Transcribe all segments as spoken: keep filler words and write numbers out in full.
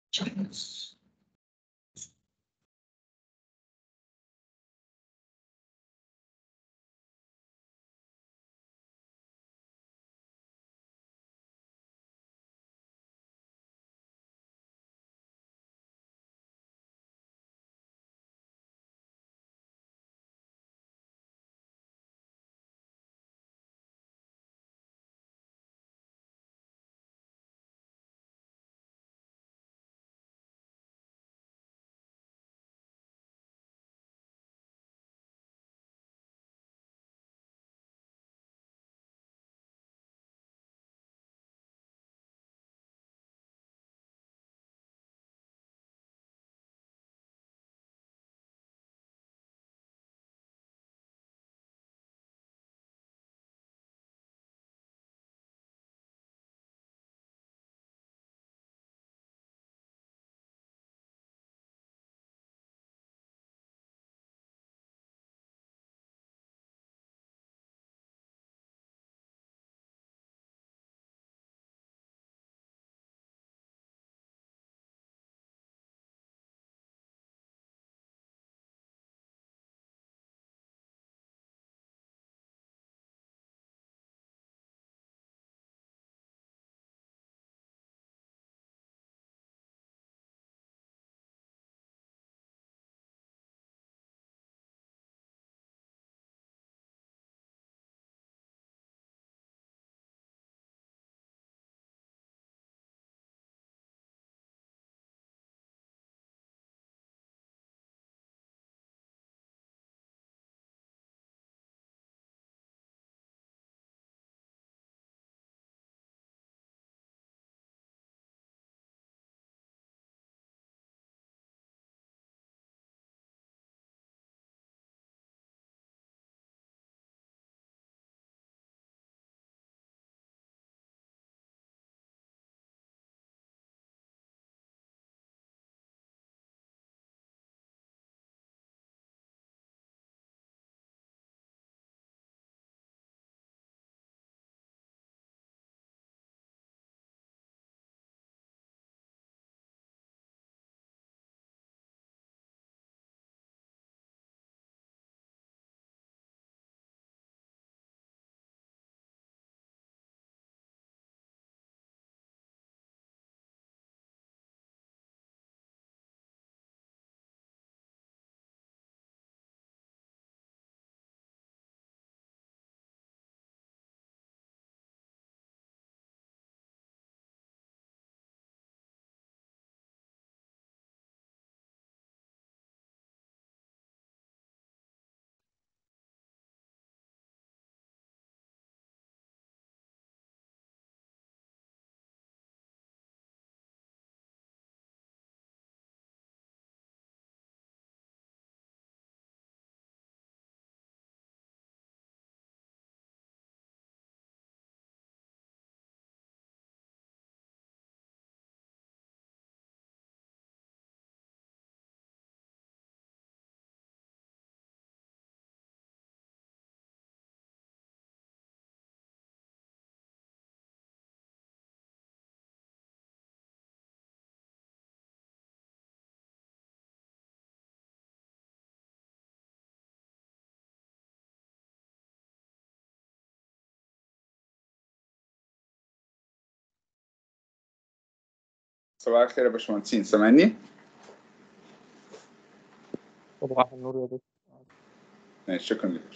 صباح الخير يا باشمهندسين، سامعني؟ صباح النور يا دكتور. ماشي، شكرا لك.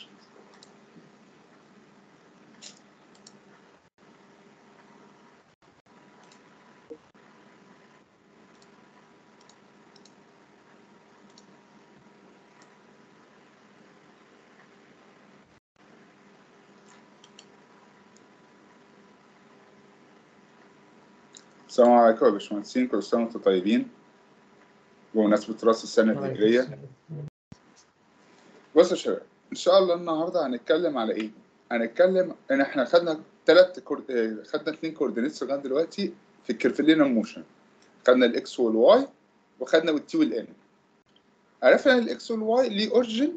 السلام عليكم يا باشمهندسين، كل سنة وانتم طيبين بمناسبة رأس السنة الهجرية. بصوا يا شباب، إن شاء الله النهاردة هنتكلم على إيه؟ هنتكلم إن إحنا خدنا تلات كور... خدنا اتنين كوردينيتس لغاية دلوقتي في الكيرفلينر موشن. خدنا الإكس والواي وخدنا التي والإن. عرفنا الإكس والواي ليه أوريجين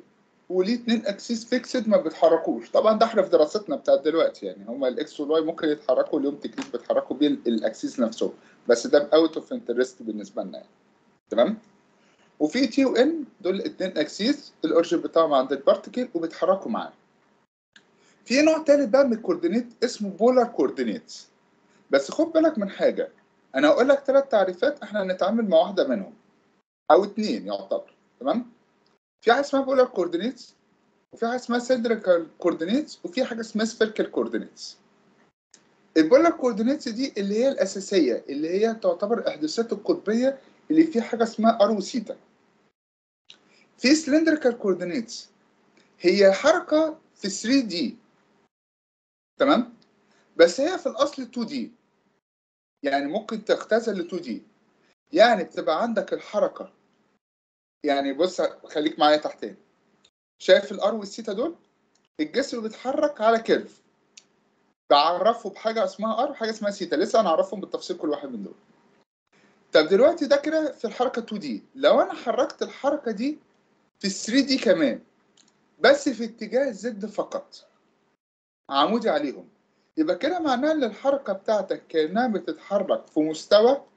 وليه اتنين اكسيس فيكسد ما بيتحركوش. طبعا ده احنا في دراستنا بتاعت دلوقتي يعني هما الاكس والواي ممكن يتحركوا، اليوم تكنيك بيتحركوا بيه الاكسيس نفسهم، بس ده اوت اوف انترست بالنسبه لنا يعني. تمام. وفي تي وان دول اتنين اكسيس الاورجن بتاعهم عند البارتيكل وبيتحركوا معاه. في نوع تالت بقى من الكوردينيت اسمه بولار كوردينيتس. بس خد بالك من حاجه، انا هقول لك ثلاث تعريفات احنا هنتعامل مع واحده منهم او اتنين يعتبر. تمام. في حاجه اسمها بولار كوردينيتس، وفي حاجه اسمها سيلندريكال كوردينيتس، وفي حاجه اسمها سفيريكال كوردينيتس. البولار كوردينيتس دي اللي هي الاساسيه، اللي هي تعتبر احداثات القطبيه اللي فيها حاجه اسمها ار وثيتا. في سلندريكال كوردينيتس هي حركه في ثري دي. تمام. بس هي في الاصل تو دي، يعني ممكن تختزل ل تو دي. يعني بتبقى عندك الحركه، يعني بص خليك معايا تحتين، شايف الار والثيتا دول؟ الجسم بيتحرك على كيرف بعرفه بحاجه اسمها ار وحاجه اسمها ثيتا، لسه هنعرفهم بالتفصيل كل واحد من دول. طب دلوقتي ده كده في الحركه تو دي، لو انا حركت الحركه دي في ثري دي كمان بس في اتجاه زد فقط عمودي عليهم، يبقى كده معناه ان الحركه بتاعتك كانها بتتحرك في مستوى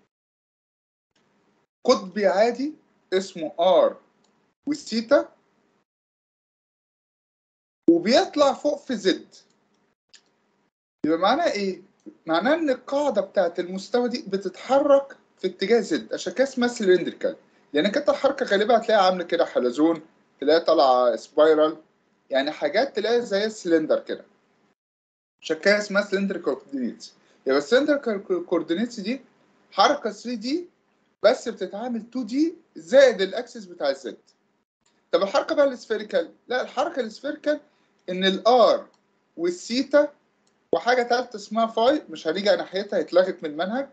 قطبي عادي اسمه ار والثيتا، وبيطلع فوق في زد. يبقى معناه ايه؟ معناه ان القاعده بتاعت المستوى دي بتتحرك في اتجاه زد، عشان كده اسمها سلندريكال. يعني كانت الحركه غالبا هتلاقيها عامله كده حلزون، تلاقيها طالعه سبايرال، يعني حاجات تلاقيها زي السلندر كده، عشان كده اسمها سلندريكال كوردينيتس. يبقى السلندريكال كوردينيتس دي حركه ثري دي بس بتتعامل تو دي زائد الاكسس بتاع الزد. طب الحركه بقى السفيريكال، لا الحركه السفيريكال ان الار والثيتا وحاجه ثالثه اسمها فاي مش هنيجي ناحيتها، اتلغت من المنهج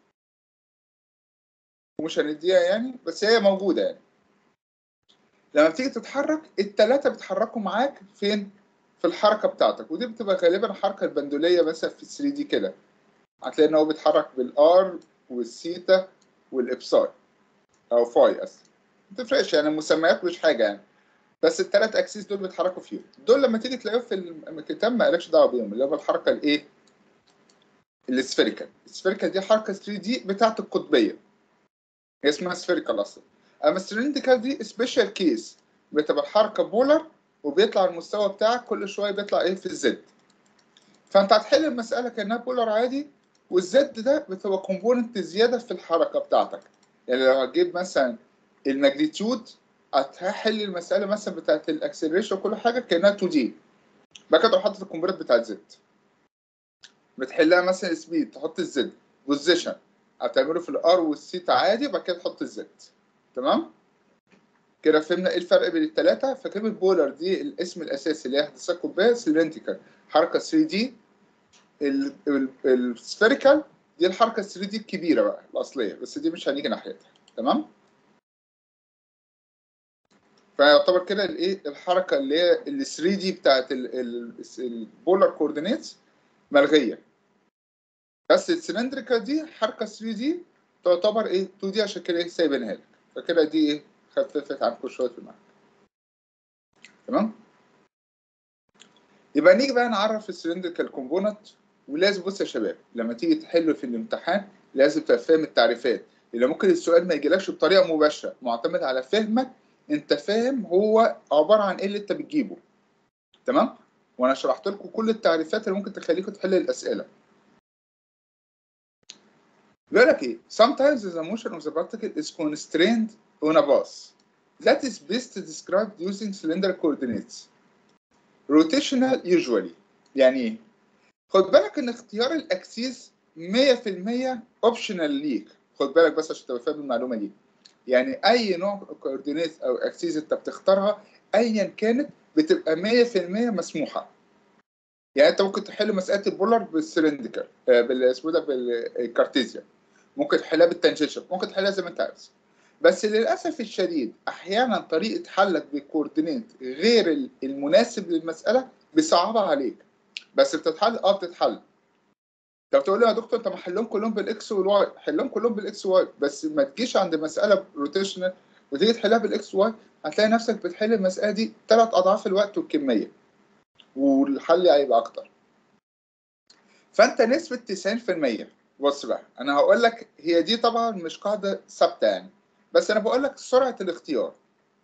ومش هنديها يعني، بس هي موجوده يعني. لما بتيجي تتحرك الثلاثه بيتحركوا معاك فين؟ في الحركه بتاعتك، ودي بتبقى غالبا الحركه البندوليه مثلا في ثري دي كده، هتلاقي ان هو بيتحرك بالار والثيتا والابساي او فاي اصلا، ما تفرقش يعني المسميات مش حاجه يعني، بس الثلاث اكسيس دول بيتحركوا فيهم. دول لما تيجي تلاقيهم في الكتاب ما قالكش دعوه بيهم، اللي هو الحركه الايه؟ السفيريكال. السفيريكال دي حركه ثري دي بتاعت القطبيه، هي اسمها سفيريكال اصلا. اما السلندريكال دي سبيشال كيس، بتبقى الحركه بولر وبيطلع المستوى بتاعك كل شويه بيطلع ايه؟ في الزد. فانت هتحل المساله كانها بولر عادي، والزد ده بتبقى كومبوننت زياده في الحركه بتاعتك. يعني لو هتجيب مثلا الماجنتيود هتحل المساله مثلا بتاعت الاكسلريشن وكل حاجه كانها تو دي، بقى كده حاطط الكومبوننت بتاع الزد. بتحلها مثلا سبيد تحط الزد، بوزيشن هتعمله في الار والثيتا عادي، وبعد كده تحط الزد. تمام كده فهمنا ايه الفرق بين الثلاثه. فكلمه بولر دي الاسم الاساسي اللي هي احداثات قطبيه سلندريكال حركه ثري دي. السفيريكال دي الحركه ثري دي الكبيره بقى الاصليه، بس دي مش هنيجي ناحيتها. تمام. فيعتبر كده الايه الحركه اللي هي ال ثري دي بتاعت البولار كوردينيتس ملغيه، بس السلندريكال دي حركه ثري دي تعتبر ايه تو دي، عشان كده ايه سايبينها لك. فكده دي ايه خففت عنكم شويه في المعنى. تمام. يبقى نيجي بقى نعرف السلندريكال كومبوننت. ولازم بص يا شباب لما تيجي تحل في الامتحان لازم تبقى فاهم التعريفات، لان ممكن السؤال ما يجيلكش بطريقه مباشره، معتمد على فهمك انت فاهم هو عباره عن ايه اللي انت بتجيبه. تمام. وانا شرحت لكم كل التعريفات اللي ممكن تخليكم تحل الاسئله. بيقول لك ايه؟ Sometimes the motion of the particle is constrained on a path that is best described using cylindrical coordinates. Rotational usually. يعني ايه؟ خد بالك ان اختيار الاكسيس مية في المية اوبشنال ليك، خد بالك بس عشان تبقى فاهم المعلومه دي. يعني اي نوع كوردينيت او اكسيس انت بتختارها ايا كانت بتبقى مية في المية مسموحه. يعني انت ممكن تحل مساله البولار بالسلندريكال بالاسمه ده بالكارتيزيان، ممكن تحلها بالتانجنشال، ممكن تحلها زي ما انت عايز. بس للاسف الشديد احيانا طريقه حلك بالكوردينيت غير المناسب للمساله بيصعبها عليك، بس بتتحل اه بتتحل. طب تقول لي يا دكتور انت ما حلهم كلهم بالاكس والواي، حلهم كلهم بالاكس والواي، بس ما تجيش عند مساله روتيشنال وتيجي تحلها بالاكس واي هتلاقي نفسك بتحل المساله دي ثلاث اضعاف الوقت والكميه، والحل هيبقى اكتر. فانت نسبه تسعين في المية. بص بقى انا هقول لك، هي دي طبعا مش قاعده ثابته يعني، بس انا بقول لك سرعه الاختيار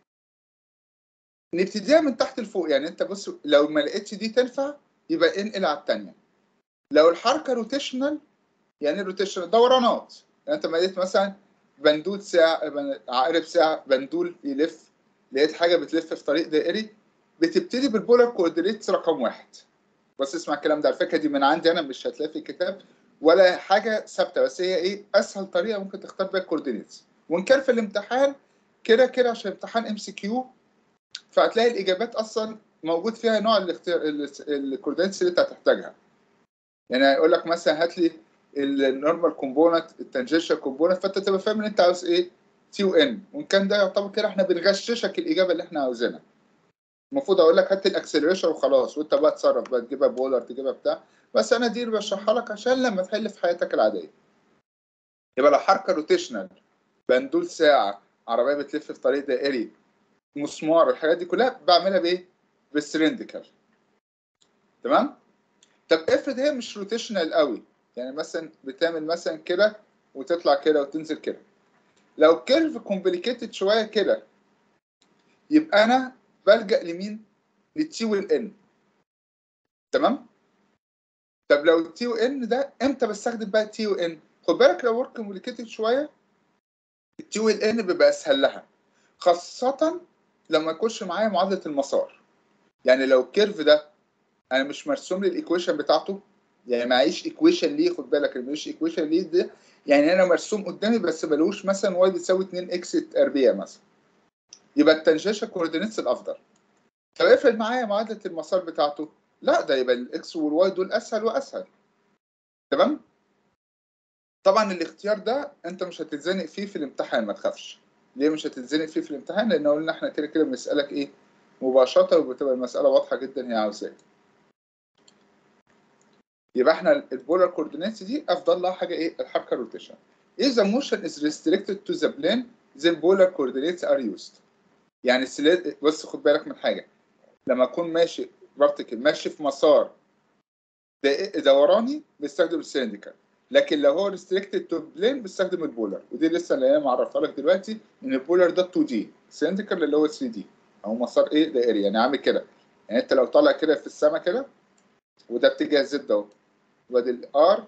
نبتديها من تحت لفوق. يعني انت بص، لو ما لقيتش دي تنفع يبقى انقل على الثانيه. لو الحركه روتيشنال، يعني روتيشنال دورانات، يعني انت ما لقيت مثلا بندول ساعه، عقرب ساعه، بندول يلف، لقيت حاجه بتلف في طريق دائري، بتبتدي بالبولار كوردينيتس رقم واحد. بس اسمع الكلام ده، على فكره دي من عندي انا، مش هتلاقي في الكتاب ولا حاجه ثابته، بس هي ايه اسهل طريقه ممكن تختار بيها الكوردينيتس. وان كان في الامتحان كده كده عشان امتحان ام سي كيو، فهتلاقي الاجابات اصلا موجود فيها نوع الاختيار الكوردينيتس اللي انت هتحتاجها. يعني هيقول لك مثلا هات لي النورمال كومبوننت، التانجنشال كومبوننت، فانت تبقى فاهم ان انت عاوز ايه تي وان. وان كان ده يعتبر كده احنا بنغششك الاجابه اللي احنا عاوزينها. المفروض اقول لك هات الاكسلريشن وخلاص، وانت بقى تصرف بقى تجيبها بولر تجيبها بتاع، بس انا دي اللي بشرحها لك عشان لما تحل في حياتك العاديه. يبقى لو حركه روتيشنال، بندول ساعه، عربيه بتلف في طريق دائري، مسمار، الحاجات دي كلها بعملها بايه؟ بالسلندريكال. تمام؟ طب افرض هي مش روتيشنال قوي، يعني مثلا بتعمل مثلا كده وتطلع كده وتنزل كده. لو كيرف كومبليكيتد شويه كده، يبقى انا بلجأ لمين؟ للتي والان. تمام؟ طب لو التي وان ده امتى بستخدم بقى التي وان؟ خد بالك لو ورك كومبليكيتد شويه التي والان بيبقى اسهل لها، خاصه لما يكونش معايا معادله المسار. يعني لو الكيرف ده انا مش مرسوم لي الايكويشن بتاعته، يعني معيش ايكويشن ليه، خد بالك اللي مش ايكويشن ليه ده يعني انا مرسوم قدامي بس ملوش مثلا واي بتساوي اتنين اكس تربيع مثلا، يبقى التانجنشال كوردينيتس الافضل. طب افرض معايا معادله المسار بتاعته، لا ده يبقى الاكس والواي دول اسهل واسهل. تمام؟ طبعا الاختيار ده انت مش هتتزنق فيه في الامتحان، ما تخافش. ليه مش هتتزنق فيه في الامتحان؟ لان قلنا احنا كده كده بنسالك ايه مباشره، وبتبقى المساله واضحه جدا هي عاوزه ايه. يبقى احنا البولار كوردينيتس دي افضل لها حاجه ايه؟ الحركه روتيشن. If the motion is restricted to the plane then polar coordinates are used. يعني السلاد، بص خد بالك من حاجه، لما اكون ماشي فيرتيكال ماشي في مسار دوراني بستخدم السلندريكال، لكن لو هو ريستريكتد تو بلين بستخدم البولار. ودي لسه اللي انا معرفها لك دلوقتي ان البولار ده اتنين دي، السلندريكال اللي هو ثري دي، او مسار ايه دائري، يعني عامل كده. يعني انت لو طالع كده في السماء كده، وده اتجاه زد اهو، وادي الار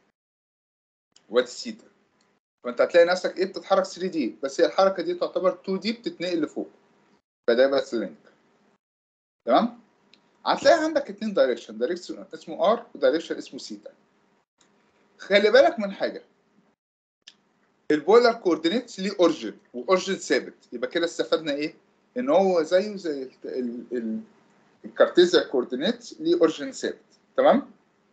وادي الثيتا، فانت هتلاقي نفسك ايه بتتحرك ثري دي، بس هي الحركه دي تعتبر تو دي بتتنقل لفوق، فده يبقى سلينك. تمام؟ هتلاقي عندك اتنين دايركشن، دايركشن اسمه ار ودايركشن اسمه ثيتا. خلي بالك من حاجه، البولار كوردينيتس ليه اورجن، واورجن ثابت. يبقى كده استفدنا ايه؟ ان هو زيه زي الكارتيزيا كوردينيتس ليه اورجن ثابت. تمام؟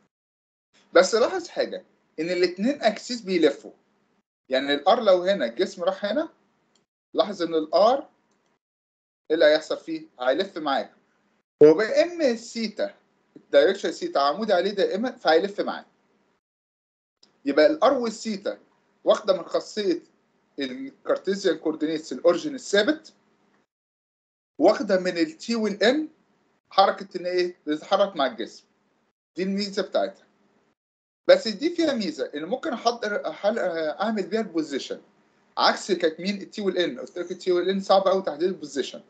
بس لاحظ حاجه، ان الاثنين اكسيس بيلفوا. يعني الار لو هنا الجسم راح هنا، لاحظ ان الار ايه اللي هيحصل فيه؟ هيلف معاك. وبما ان الثيتا الدايركشن ثيتا عمودي عليه دائما فهيلف معاك. يبقى الار والثيتا واخده من خاصيه الكارتيزيان كوردينيتس الاورجن الثابت، واخده من التي والان حركه ان ايه بتتحرك مع الجسم. دي الميزه بتاعتها. بس دي فيها ميزه ان ممكن احضر اعمل بيها البوزيشن، عكس كانت مين التي والان. قلت لك التي والان صعب قوي تحديد البوزيشن.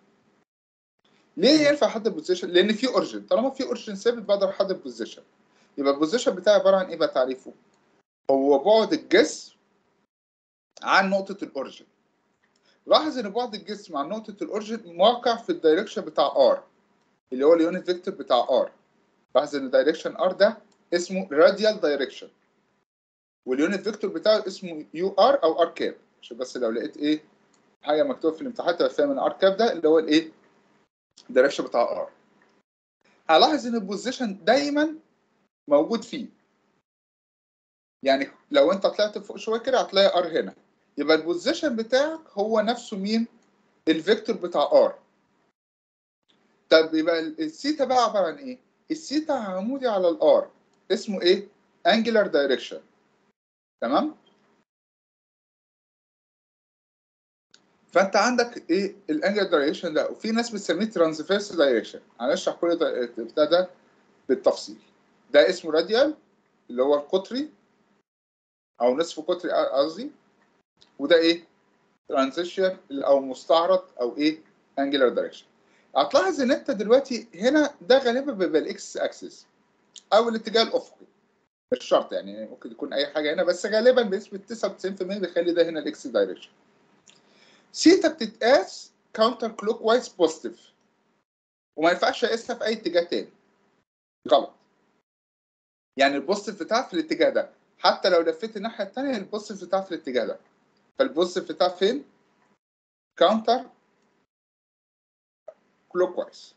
ليه ينفع احدد البوزيشن؟ لان في اورجن، طالما في اورجن ثابت بقدر احدد البوزيشن. يبقى البوزيشن بتاعي عباره عن ايه بقى تعريفه؟ هو بعد الجسم عن نقطه الاورجن. لاحظ ان بعد الجسم عن نقطه الاورجن موقع في الدايركشن بتاع ار، اللي هو اليونت فيكتور بتاع ار. لاحظ ان الدايركشن ار ده اسمه راديال دايركشن، واليونت فيكتور بتاعه اسمه يو ار او ار كاب، عشان بس لو لقيت ايه حاجه مكتوبه في الامتحان تبقى فاهم ان ار كاب ده اللي هو الايه الدايركشن بتاع ار. هلاحظ ان البوزيشن دايما موجود فيه. يعني لو انت طلعت فوق شويه كده هتلاقي ار هنا، يبقى البوزيشن بتاعك هو نفسه مين؟ الفيكتور بتاع ار. طب يبقى الثيتا بقى عباره عن ايه؟ الثيتا عمودي على الار، اسمه ايه؟ انجلر دايركشن. تمام؟ فانت عندك ايه الانجل دايركشن ده، وفي ناس بتسميه ترانسفيرس دايركشن. هنشرح كل ده بتاع ده بالتفصيل. ده اسمه راديال اللي هو القطري او نصف قطري قصدي، وده ايه ترانزيشن او مستعرض او ايه انجلر دايركشن. هتلاحظ ان انت دلوقتي هنا ده غالبا بيبقى الاكس اكسس او الاتجاه الافقي، مش شرط يعني ممكن يكون اي حاجه هنا، بس غالبا بنسبه تسعة وتسعين في المية بيخلي ده هنا الاكس دايركشن. سيتا بتتقاس كاونتر كلوك وايز بوزيتيف، وما ينفعش اقيسها في اي اتجاه تاني، غلط. يعني البوزيتيف بتاعها في الاتجاه ده، حتى لو لفيت الناحيه الثانيه البوزيتيف بتاعها في الاتجاه ده. فالبوزيتيف بتاعها فين؟ كاونتر كلوك وايز.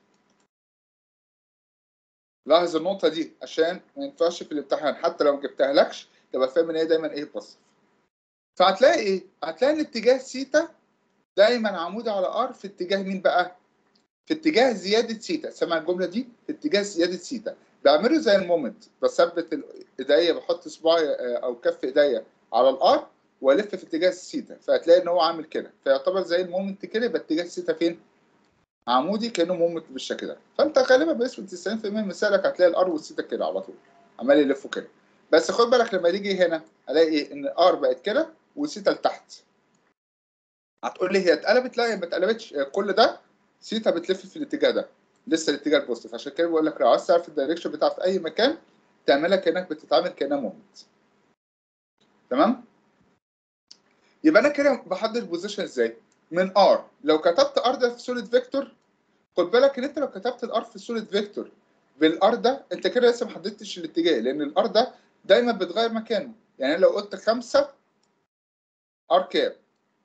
لاحظ النقطه دي عشان ما ينفعش في الامتحان حتى لو ما جبتها لكش تبقى فاهم ان هي دايما ايه بوزيتيف. فهتلاقي ايه؟ هتلاقي ان اتجاه سيتا دايما عمودي على ار في اتجاه مين بقى؟ في اتجاه زياده سيتا. سمع الجمله دي؟ في اتجاه زياده سيتا. بعمله زي المومنت، بثبت ايديا، بحط صباعي او كف ايديا على الار والف في اتجاه السيتا، فهتلاقي ان هو عامل كده، فيعتبر زي المومنت كده. يبقى اتجاه السيتا فين؟ عمودي، كانه مومنت بالشكل ده. فانت غالبا بنسبه تسعين في المية من مثالك هتلاقي الار والسيتا كده على طول عمال يلفوا كده. بس خد بالك لما يجي هنا الاقي ايه؟ ان ار بقت كده والسيتا لتحت. هتقول لي هي اتقلبت؟ لا هي ما اتقلبتش، كل ده سيتا بتلف في الاتجاه ده، لسه الاتجاه البوزيتيف. عشان كده بقول لك لو عايز تعرف الدايركشن بتاعها في اي مكان تعملها كانك بتتعامل كانها مومنت. تمام؟ يبقى انا كده بحدد البوزيشن ازاي؟ من ار. لو كتبت ار ده في سوليد فيكتور، خد بالك ان انت لو كتبت الار في سوليد فيكتور بالار ده انت كده لسه ما حددتش الاتجاه، لان الار ده دايما بتغير مكانه. يعني لو قلت خمسة ار كاب،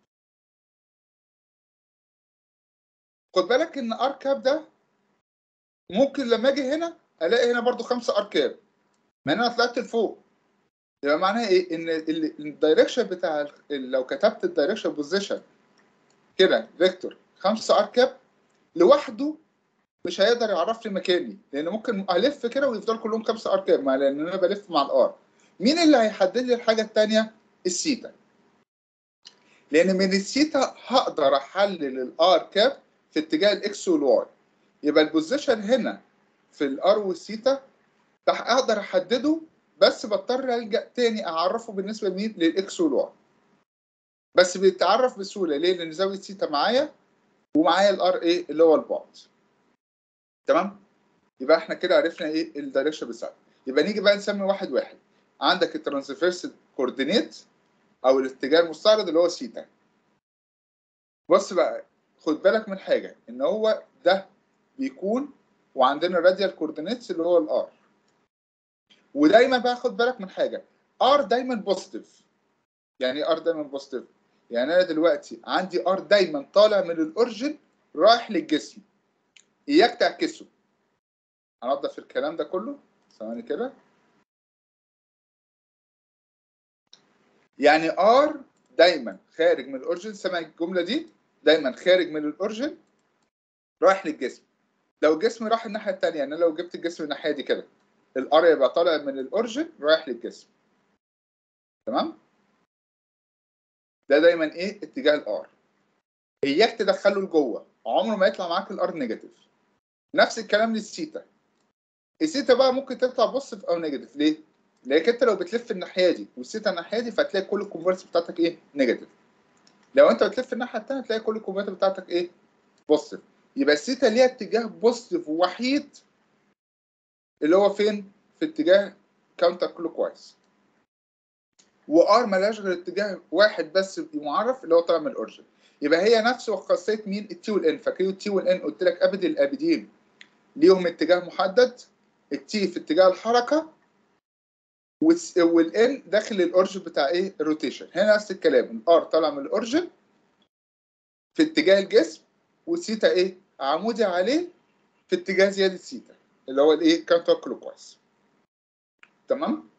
خد بالك ان ار كاب ده ممكن لما اجي هنا الاقي هنا برضو خمسة ار كاب، ما انا طلعت لفوق. يبقى معناها ايه؟ ان الدايركشن بتاع لو كتبت الدايركشن بوزيشن كده فيكتور خمسة ار كاب لوحده مش هيقدر يعرف لي مكاني، لان ممكن الف كده ويفضل كلهم خمسة ار كاب، لان انا بلف مع الار. مين اللي هيحدد لي الحاجه الثانيه؟ السيتا. لان من السيتا هقدر احلل الار كاب في اتجاه الاكس والواي. يبقى البوزيشن هنا في الار والسيتا اقدر احدده، بس بضطر الجا تاني اعرفه بالنسبه لمين؟ للاكس والواي. بس بيتعرف بسهوله ليه؟ لان زاويه سيتا معايا ومعايا الار ايه اللي هو البعد. تمام؟ يبقى احنا كده عرفنا ايه الدايركشن بتاعنا. يبقى نيجي بقى نسمي واحد واحد. عندك الترانسفيرس كوردينيت او الاتجاه المستعرض اللي هو سيتا. بص بقى، خد بالك من حاجه، ان هو ده بيكون، وعندنا الراديال كوردينيتس اللي هو الار. ودايما بقى خد بالك من حاجه، ار دايما بوزيتيف. يعني ايه ار دايما بوزيتيف؟ يعني انا دلوقتي عندي ار دايما طالع من الاورجن رايح للجسم، اياك تعكسه. هنضف الكلام ده كله ثواني كده. يعني ار دايما خارج من الاورجن، سمع الجمله دي؟ دايما خارج من الاورجن رايح للجسم. لو الجسم راح الناحيه الثانيه، يعني لو جبت الجسم الناحيه دي كده، الار يبقى طالع من الاورجن رايح للجسم. تمام؟ ده دايما ايه اتجاه الار. اياك تدخله لجوه، عمره ما يطلع معاك الار نيجاتيف. نفس الكلام للسيتا. السيتا بقى ممكن تطلع بوزيتيف او نيجاتيف. ليه؟ لانك انت لو بتلف الناحيه دي والسيتا الناحيه دي فتلاقي كل الكونفرس بتاعتك ايه؟ نيجاتيف. لو انت بتلف الناحيه الثانيه تلاقي كل الكونفرس بتاعتك ايه؟ بوزيتيف. يبقى السيتا ليها اتجاه بوزيتيف وحيد اللي هو فين؟ في اتجاه كاونتر كلوك وايز. وار مالهاش غير اتجاه واحد بس معرف اللي هو طالع من الاورجن. يبقى هي نفس خاصيه مين؟ التي والان. فاكرين التي والان؟ قلت لك ابد الابدين ليهم اتجاه محدد. التي في اتجاه الحركه والان داخل الاورجن بتاع ايه؟ الروتيشن. هنا نفس الكلام، الار طالع من الاورجن في اتجاه الجسم، والسيتا ايه؟ عمودي عليه في اتجاه زياده سيتا اللي هو الايه؟ كاونتر كلوك وايز. تمام؟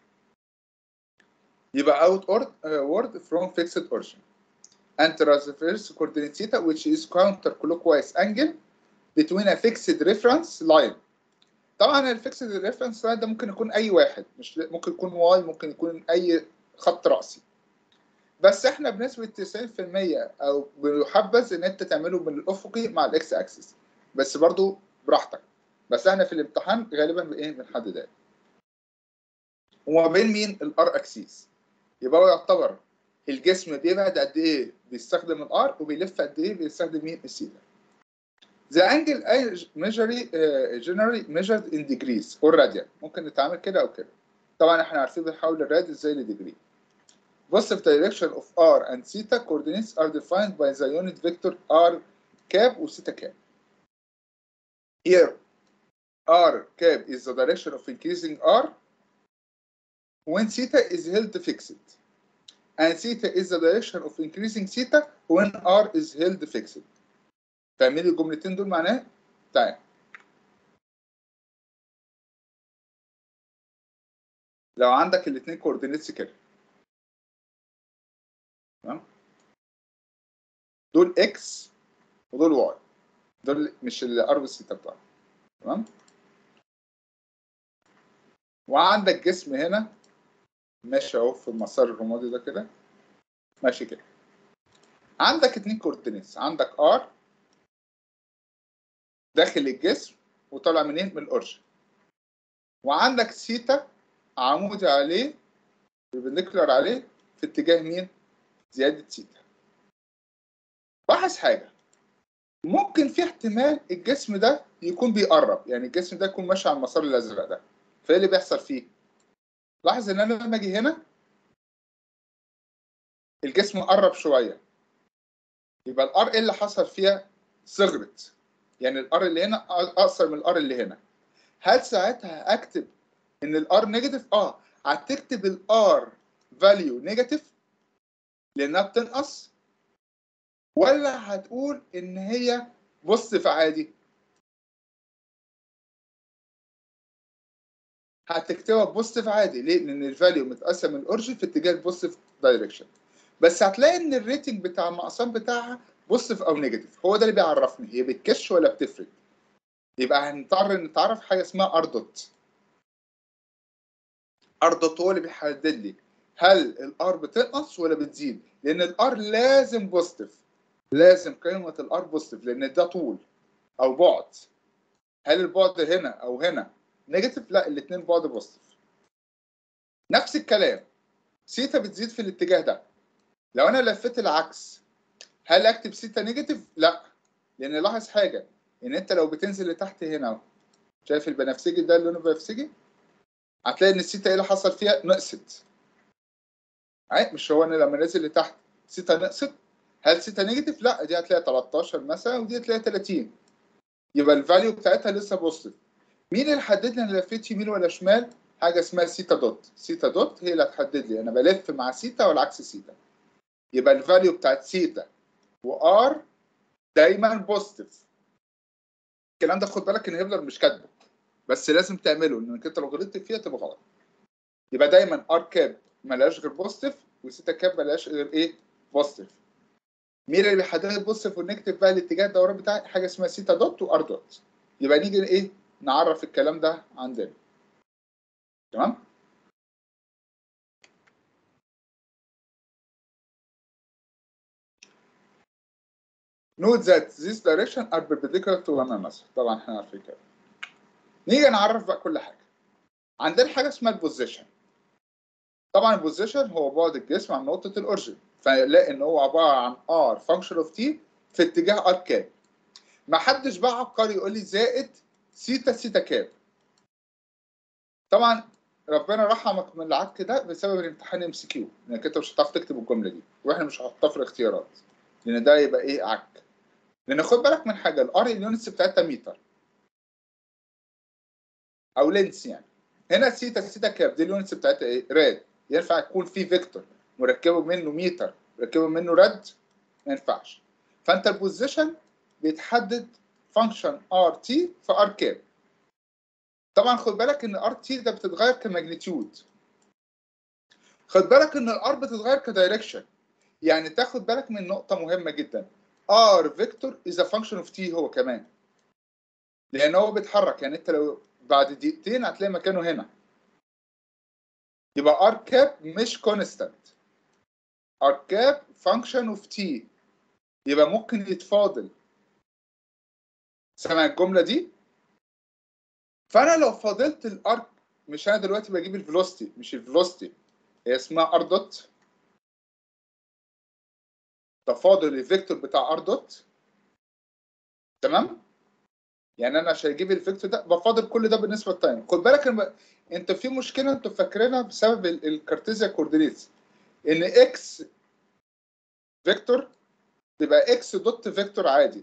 يبقى outward uh, word from fixed origin and transverse coordinate theta which is counter clockwise angle between a fixed reference line. طبعا الفيكسد ريفرنس لاين ده ممكن يكون اي واحد، مش ممكن يكون واي، ممكن يكون اي خط رأسي. بس احنا بنسبه تسعين في المية او بيحبذ ان انت تعمله من الافقي مع الاكس اكسس، بس برضو براحتك. بس احنا في الامتحان غالبا بايه بنحددها وما بين مين الار اكسيس. يبقى هو يعتبر الجسم بيبعد قد ايه بيستخدم الار وبيلف قد ايه بيستخدم مين السيتا. The angle measured uh, generally measured in degrees or radian. ممكن نتعامل كده او كده. طبعا احنا عارفين بنحول الراد ازاي لديجري. Positive direction of r and theta coordinates are defined by the unit vector r cap و theta cap. Here r cap is the direction of increasing r when theta is held fixed. And theta is the direction of increasing theta when r is held fixed. فاهمين الجملتين دول معناه؟ طيب. لو عندك الاثنين كوردينيتس كده. تمام؟ دول اكس ودول واي. دول مش الار والثيتا بتاعهم. تمام؟ وعندك جسم هنا ماشي اهو في المسار الرمادي ده كده. ماشي كده. عندك اثنين كوردينيتس، عندك ار داخل الجسم وطالع منين؟ من الاورجن. وعندك ثيتا عمودي عليه بنكلر عليه في اتجاه مين؟ زياده ثيتا. لاحظ حاجه، ممكن في احتمال الجسم ده يكون بيقرب، يعني الجسم ده يكون ماشي على المسار الازرق ده. فايه اللي بيحصل فيه؟ لاحظ ان انا لما اجي هنا الجسم قرب شويه، يبقى الار ايه اللي حصل فيها؟ صغرت. يعني الار اللي هنا اقصر من الار اللي هنا. هل ساعتها اكتب ان الار نيجاتيف؟ اه هتكتب الار فاليو نيجاتيف لانها بتنقص، ولا هتقول ان هي بوزيتيف عادي؟ هتكتبها بوزيتيف عادي. ليه؟ لان الفاليو متقسم من الاورجن في اتجاه البوزيتيف دايركشن. بس هتلاقي ان الريتنج بتاع المقسام بتاعها بوزيتيف او نيجاتيف، هو ده اللي بيعرفني هي بتكش ولا بتفرق. يبقى هنضطر نتعرف حاجه اسمها ار دوت. ار دوت هو اللي بيحدد لي هل الار بتنقص ولا بتزيد، لان الار لازم بوزيتيف. لازم قيمه الار بوزيتيف لان ده طول او بعد. هل البعد هنا او هنا نيجاتيف؟ لا، الاثنين بعد بوزيتيف. نفس الكلام سيتا بتزيد في الاتجاه ده. لو انا لفيت العكس هل اكتب سيتا نيجاتيف؟ لا، لان لاحظ حاجه ان انت لو بتنزل لتحت هنا، شايف البنفسجي ده لونه بنفسجي، هتلاقي ان السيتا ايه اللي حصل فيها؟ نقصت. مش هو انا لما نزل لتحت سيتا نقصت؟ هل سيتا نيجاتيف؟ لا، دي هتلاقي تلتاشر مثلا ودي هتلاقي تلاتين. يبقى الفاليو بتاعتها لسه بوزيتيف. مين اللي حدد لي انا لفيت يمين ولا شمال؟ حاجه اسمها سيتا دوت. سيتا دوت هي اللي هتحدد لي انا بلف مع سيتا ولا عكس سيتا. يبقى الفاليو بتاعت سيتا وار دايما بوزيتيف. الكلام ده خد بالك ان هيبلر مش كاتبه، بس لازم تعمله لانك انت لو غلطت فيها تبقى غلط. يبقى دايما ار كاب ملهاش غير بوزيتيف وسيتا كاب ملهاش غير ايه؟ بوزيتيف. مين اللي بيحدد البوزيتيف والنيجاتيف بقى الاتجاه الدوران بتاعي؟ حاجه اسمها سيتا دوت وار دوت. يبقى نيجي ايه؟ نعرف الكلام ده عندنا. تمام؟ Note that these directions are perpendicular to one another. طبعا احنا عارفين كده. نيجي نعرف بقى كل حاجه. عندنا حاجه اسمها البوزيشن. طبعا البوزيشن هو بعد الجسم عن نقطه الاورجن، فنلاقي ان هو عباره عن ار فانكشن اوف تي في اتجاه ار كاب. ما حدش بقى عبقري يقول لي زائد سيتا سيتا كاب. طبعا ربنا رحمك من العك ده بسبب الامتحان ام سي كيو، لانك انت مش هتعرف تكتب الجمله دي واحنا مش هنحطها في الاختيارات لان ده يبقى ايه؟ عك. لان خد بالك من حاجه، الار اليونتس بتاعتها متر او لينس يعني. هنا سيتا سيتا كاب دي اليونتس بتاعتها ايه؟ راد. ينفع يكون في فيكتور مركبه منه متر مركبه منه راد؟ ما ينفعش. فانت البوزيشن بيتحدد فانكشن ار تي في ار كاب. طبعا خد بالك ان ار تي ده بتتغير كماجنتيود. خد بالك ان الار بتتغير كدايركشن. يعني تاخد بالك من نقطه مهمه جدا، ار فيكتور از ا فانكشن اوف تي هو كمان، لان هو بيتحرك. يعني انت لو بعد دقيقتين هتلاقي مكانه هنا. يبقى ار كاب مش كونستانت. اركاب فانكشن اوف تي، يبقى ممكن يتفاضل. سامع الجمله دي؟ فانا لو فاضلت الارك، مش انا دلوقتي بجيب الفيلوسيتي، مش الفيلوسيتي هي اسمها ار دوت، تفاضل الفيكتور بتاع ار دوت. تمام؟ يعني انا عشان اجيب الفيكتور ده بفاضل كل ده بالنسبه للتايم. خد بالك إن انت في مشكله انتوا فاكرينها بسبب الكارتيزيا كوردينيتس، ان اكس فيكتور تبقى اكس دوت فيكتور عادي.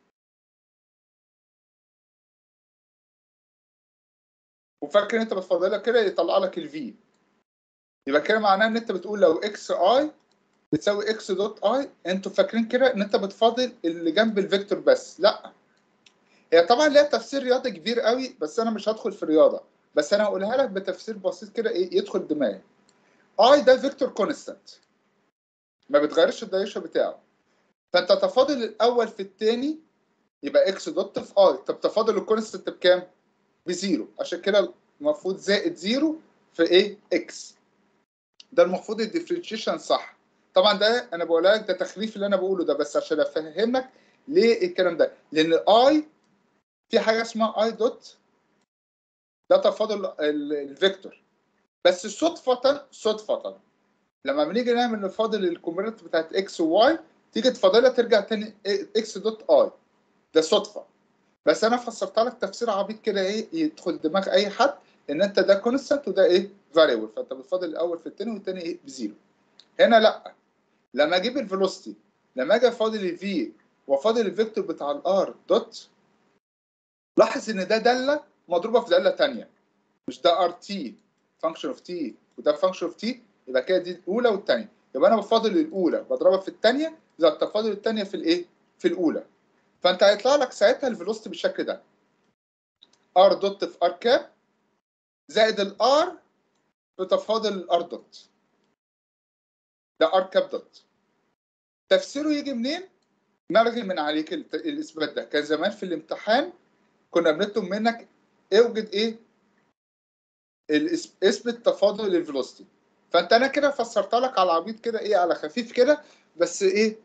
وفاكر انت بتفضلها كده يطلع لك الفي، يبقى كده معناه ان انت بتقول لو اكس اي بتساوي اكس دوت اي، انتوا فاكرين كده ان انت بتفاضل اللي جنب الفيكتور بس. لا، هي طبعا ليها تفسير رياضي كبير قوي، بس انا مش هدخل في الرياضه، بس انا هقولها لك بتفسير بسيط كده ايه يدخل دماغي. اي ده فيكتور كونستانت ما بتغيرش الدايركشن بتاعه، فانت تفاضل الاول في الثاني يبقى اكس دوت في اي. طب تفاضل الكونستانت بكام؟ بزيرو، عشان كده المفروض زائد زيرو في ايه؟ اكس. ده المفروض الديفرنشيشن صح. طبعا ده انا بقول لك ده تخليف اللي انا بقوله ده بس عشان افهمك ليه الكلام ده، لان اي في حاجه اسمها اي دوت، ده تفاضل الفيكتور. بس صدفه صدفه لما بنيجي نعمل نفاضل الكومبوننت بتاعت اكس وواي تيجي تفاضلها ترجع تاني اكس دوت اي، ده صدفه. بس انا فسرتها لك تفسير عبيط كده ايه يدخل دماغ اي حد، ان انت ده كونستانت وده ايه؟ فاريبل، فانت بتفاضل الاول في الثاني والثاني ايه؟ بزيرو. هنا لا، لما اجيب الفيلوسيتي، لما اجي افاضل الفي وافاضل الفيكتور بتاع الار دوت، لاحظ ان ده داله مضروبه في داله ثانيه، مش ده ار تي فانكشن اوف تي وده فانكشن اوف تي، يبقى كده دي الاولى والثانيه، يبقى انا بفاضل الاولى بضربها في الثانيه زي التفاضل الثانيه في الايه؟ في الاولى. فانت هيطلع لك ساعتها الفيلوسيتي بالشكل ده، ار دوت في ار كاب زائد الار في تفاضل الار دوت، ده ار كاب دوت. تفسيره يجي منين؟ نرغي من عليك الاثبات ده. كان زمان في الامتحان كنا بنطلب منك اوجد ايه؟ اثبت تفاضل الفيلوسيتي. فانت انا كده فسرت لك على عبيط كده ايه، على خفيف كده، بس ايه،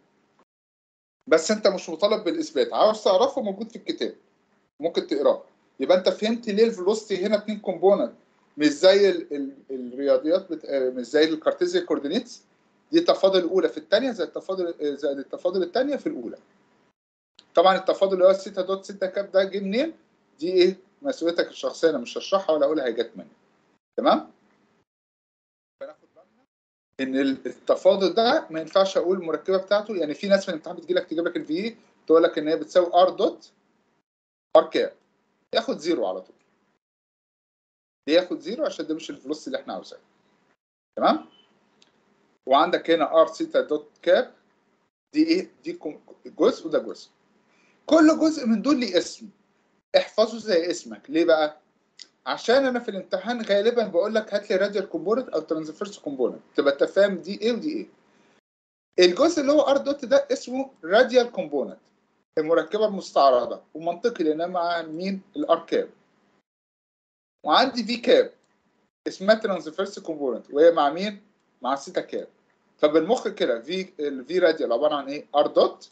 بس انت مش مطالب بالاثبات، عاوز تعرفه موجود في الكتاب ممكن تقراه. يبقى انت فهمت ليه الفيلوسيتي هنا اتنين كومبوننت، مش زي ال ال الرياضيات بت... مش زي الكارتيزيان كوردينيتس، دي التفاضل الاولى في الثانيه زي التفاضل زي التفاضل الثانيه في الاولى. طبعا التفاضل اللي هو ستة دوت ستة كاب ده جه منين؟ دي ايه؟ مسؤوليتك الشخصيه، انا مش هشرحها ولا اقولها هي جت منين. تمام؟ فناخد بالنا ان التفاضل ده ما ينفعش اقول المركبه بتاعته، يعني في ناس في الامتحان بتجي لك تجيب لك الفي تقول لك ان هي بتساوي ار دوت ار كاب، ياخد زيرو على طول. ليه ياخد زيرو؟ عشان ده مش الفلوس اللي احنا عاوزينها. تمام؟ وعندك هنا ار ستة دوت كاب، دي ايه؟ دي جزء وده جزء. كل جزء من دول ليه اسم، احفظه زي اسمك. ليه بقى؟ عشان انا في الامتحان غالبا بقول لك هات لي راديال كومبوننت او ترانسفيرس كومبوننت، تبقى انت فاهم دي ايه ودي ايه. الجزء اللي هو ار دوت ده اسمه راديال كومبوننت، المركبه المستعرضه، ومنطقي لان مع مين؟ الار كاب. وعندي في كاب اسمها ترانسفيرس كومبوننت وهي مع مين؟ مع سيتا كاب. فبالمخ كده في الفي راديال عباره عن ايه؟ ار دوت.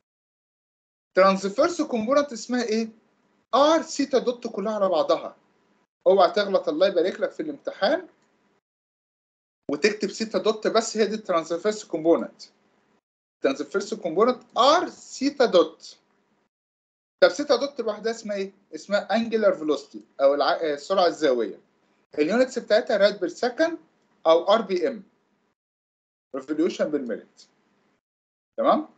ترانسفيرس كومبوننت اسمها ايه؟ ار سيتا دوت كلها على بعضها. اوعى تغلط الله يبارك لك في الامتحان وتكتب سيتا دوت بس، هي دي الترانسفيرس كومبوننت. ترانسفيرس كومبوننت ار سيتا دوت. طب سيتا دوت لوحدها اسمها ايه؟ اسمها انجلر فيلوسيتي او السرعه الزاويه. اليونتس بتاعتها راد بير سكند او ار بي ام، ريفوليوشن بالمينت. تمام؟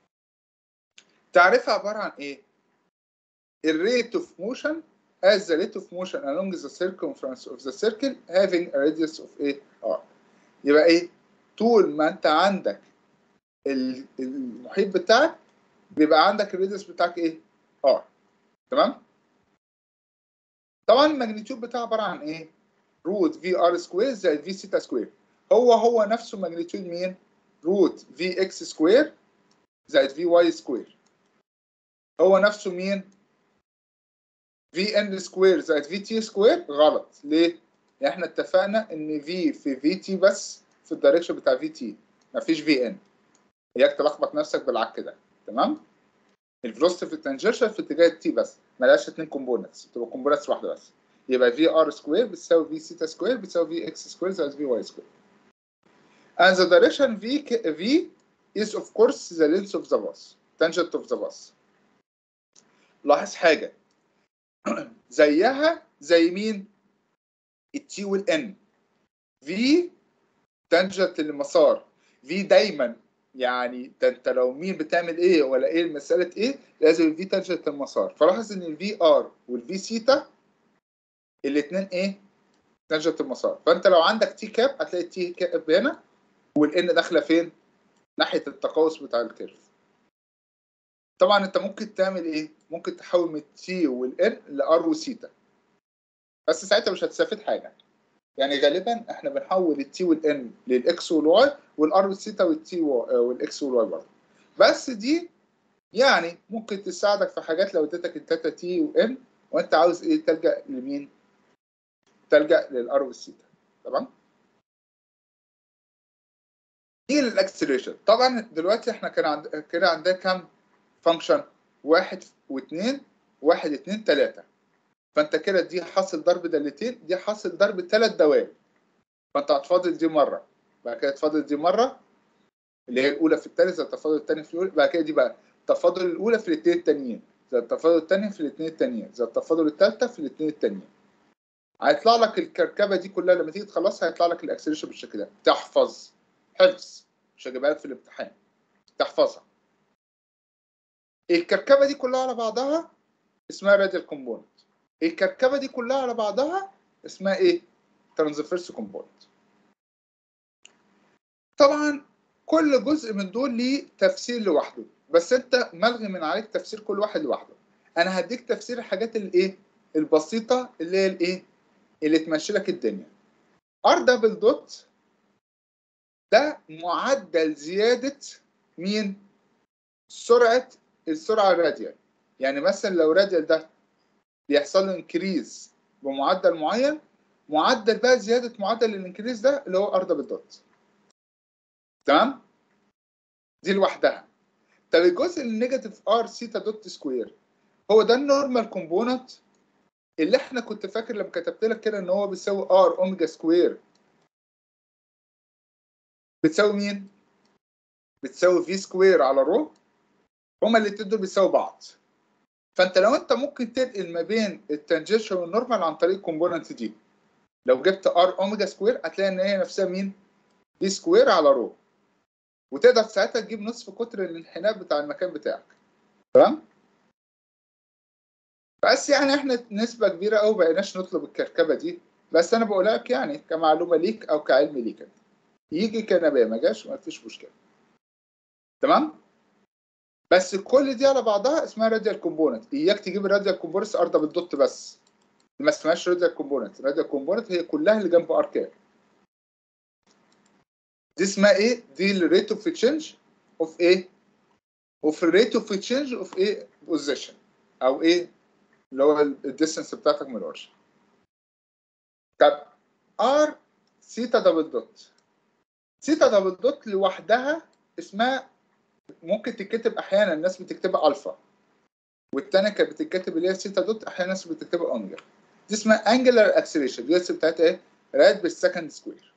تعريفها عباره عن ايه؟ الريت اوف موشن as the rate of motion along the circumference of the circle having a radius of a r. يبقى ايه؟ طول ما انت عندك المحيط بتاعك بيبقى عندك الراديوس بتاعك ايه؟ ار. تمام؟ طبعا الماجنتيود بتاعه عباره عن ايه؟ روت في ار سكوير زائد في سيتا سكوير. هو هو نفسه ماجنتيود مين؟ روت في اكس سكوير زائد في واي سكوير. هو نفسه مين؟ في ان سكوير زائد في تي سكوير. غلط. ليه؟ يعني احنا اتفقنا ان في في في تي بس في الدايركشن بتاع في تي، مفيش في ان، اياك تلخبط نفسك بالعك ده. تمام؟ الفيلوسيتي في التانجنشال في اتجاه التي بس، ملهاش اتنين كومبوننتس، بتبقى كومبوننتس واحده بس. يبقى في ار سكوير بتساوي في سيتا سكوير بتساوي في اكس سكوير زائد في واي سكوير. And the direction v v is of course the length of the bus, tangent of the bus. لاحظ حاجه زيها زي مين؟ التي والان. في تانجنت للمسار، في دايما يعني ده انت لو مين بتعمل ايه ولا ايه مساله ايه لازم الفي تانجنت للمسار. فلاحظ ان الفي ار والفي سيتا الاثنين ايه؟ تانجنت المسار. فانت لو عندك تي كاب هتلاقي التي كاب هنا والان داخله فين؟ ناحيه التقوس بتاع الكيرف. طبعا انت ممكن تعمل ايه؟ ممكن تحول من التي والان لار وسيتا، بس ساعتها مش هتستفيد حاجه. يعني غالبا احنا بنحول التي والان للاكس والواي والار والثيتا والتي والاكس والواي برضه. بس دي يعني ممكن تساعدك في حاجات لو اديتك التاتا تي وان وانت عاوز ايه تلجا لمين؟ تلجا للار والثيتا. تمام؟ نيجي للاكسلريشن. طبعا دلوقتي احنا كان عند كده عندنا كام فانكشن؟ واحد واثنين، واحد اثنين ثلاثه. فانت كده دي حاصل ضرب دالتين، دي حاصل ضرب ثلاث دوال. فانت هتفاضل دي مره، بعد كده تفاضل دي مره اللي هي الاولى في الثالث زي التفاضل الثاني في الاولى، بعد كده دي بقى التفاضل الاولى في الاثنين التانيين زي التفاضل الثاني في الاثنين التانيين زي التفاضل الثالثه في الاثنين التانيين. هيطلع لك الكركبه دي كلها لما تيجي تخلصها هيطلع لك الاكسلريشن بالشكل ده. تحفظ حفظ، مش هجيبها لك في الامتحان، تحفظها. الكركبه دي كلها على بعضها اسمها راديال كومبوننت. الكركبه دي كلها على بعضها اسمها ايه؟ ترانسفيرس كومبوننت. طبعا كل جزء من دول ليه تفسير لوحده، بس انت ملغي من عليك تفسير كل واحد لوحده. انا هديك تفسير الحاجات الايه البسيطه اللي هي الايه اللي تمشي لك الدنيا. ار دبل دوت ده معدل زياده مين؟ سرعه السرعه الراديال. يعني مثلا لو راديال ده بيحصل له انكريز بمعدل معين، معدل بقى زياده معدل الانكريز ده اللي هو ار دبل دوت. تمام؟ دي لوحدها. طب الجزء النيجاتيف ار سيتا دوت سكوير هو ده النورمال كومبوننت اللي احنا كنت فاكر لما كتبت لك كده ان هو بيساوي ار اوميجا سكوير بتساوي مين؟ بتساوي في سكوير على رو. هما الاتنين دول بيساوي بعض. فانت لو انت ممكن تنقل ما بين التانجنشال والنورمال عن طريق الكومبوننت دي. لو جبت ار اوميجا سكوير هتلاقي ان هي نفسها مين؟ في سكوير على رو. وتقدر ساعتها تجيب نصف قطر الانحناء بتاع المكان بتاعك. تمام؟ بس يعني احنا نسبة كبيرة قوي بقيناش نطلب الكركبة دي، بس انا بقول لك يعني كمعلومة ليك او كعلم ليك انت. يجي كنبيه ما جاش ما فيش مشكلة. تمام؟ بس كل دي على بعضها اسمها راديال كومبوننت. اياك تجيب الراديال كومبوننت ار دبل دوت بس. ما اسمهاش راديال كومبوننت، الراديال كومبوننت هي كلها اللي جنب ار كاب. دي اسمها ايه؟ دي الريت اوف تشينج اوف ايه؟ اوف الريت اوف تشينج اوف ايه؟ بوزيشن او ايه؟ اللي هو الديستنس بتاعتك من الاورجن. طب ار سيتا دبل دوت. سيتا دبل دوت لوحدها اسمها ممكن تتكتب احيانا الناس بتكتبها الفا، والثانيه كانت بتتكتب اللي هي سيتا دوت احيانا الناس بتكتبها اوميجا. دي اسمها انجلر اكسلريشن، دي بتاعتها ايه؟ راد بالسكند سكوير.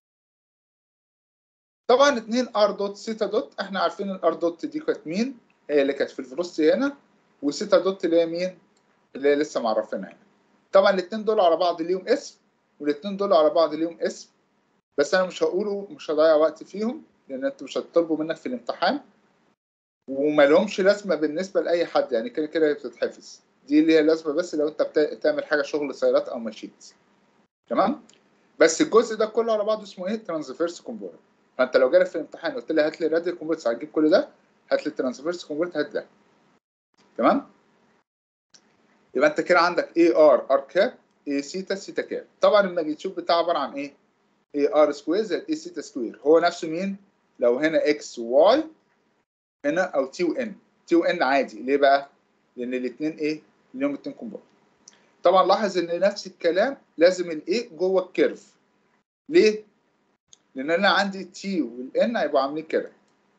طبعا اتنين ار دوت سيتا دوت احنا عارفين الار دوت دي كانت مين؟ هي اللي كانت في الفيلوسيتي هنا، وسيتا دوت اللي هي مين؟ اللي هي لسه معرفينها هنا. طبعا الاثنين دول على بعض ليهم اسم، والاثنين دول على بعض ليهم اسم، بس انا مش هقوله، مش هضيع وقت فيهم لان انتوا مش هتطلبوا منك في الامتحان وما لهمش لازمه بالنسبه لاي حد، يعني كده كده بتتحفظ. دي اللي هي لازمه بس لو انت بتعمل حاجه شغل سيارات او ماشينز. تمام؟ بس الجزء ده كله على بعضه اسمه ايه؟ ترانسفيرس كومبوننت. فانت لو جالك في الامتحان قلت لي هات لي راديال كومبوننت هتجيب كل ده، هات لي الترانسفيرس كومبوننت هات ده. تمام؟ يبقى انت كده عندك اي ار ار كاب اي سيتا سيتا كاب. طبعا الماجنتيود بتاعه عباره عن ايه؟ اي ار سكوير زائد اي سيتا سكوير. هو نفسه مين؟ لو هنا اكس وواي هنا او تي وان. تي وان عادي، ليه بقى؟ لان الاثنين ايه؟ ليهم اثنين كومبوننت. طبعا لاحظ ان نفس الكلام لازم الايه جوه الكيرف. ليه؟ لان انا عندي تي والان هيبقوا عاملين كده،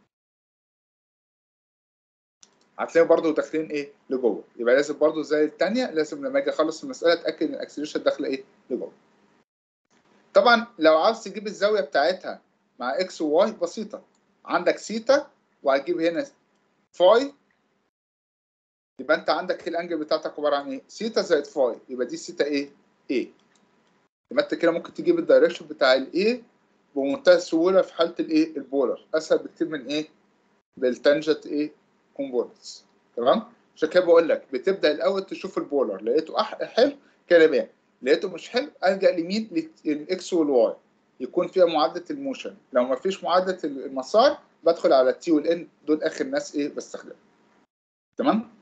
هتلاقيهم برضو داخلين ايه لجوه. يبقى لازم برضو زي الثانيه، لازم لما اجي اخلص المساله اتاكد ان الاكسلريشن داخله ايه لجوه. طبعا لو عاوز تجيب الزاويه بتاعتها مع اكس وواي بسيطه، عندك سيتا وهتجيب هنا فاي، يبقى انت عندك الانجل بتاعتك عباره عن ايه؟ سيتا زائد فاي، يبقى دي سيتا ايه؟ ايه. يبقى انت كده ممكن تجيب الدايركشن بتاع الايه بمنتهى السهوله في حاله الايه؟ البولر، اسهل بكتير من ايه؟ بالتانجنت ايه؟ كومبوننتس. تمام؟ عشان كده بقول لك بتبدا الاول تشوف البولر، لقيته أح... حلو كده بيان، لقيته مش حلو الجا لمين؟ للاكس والواي يكون فيها معادله الموشن. لو ما فيش معادله المسار بدخل على التي والان، دول اخر ناس ايه بستخدمها. تمام؟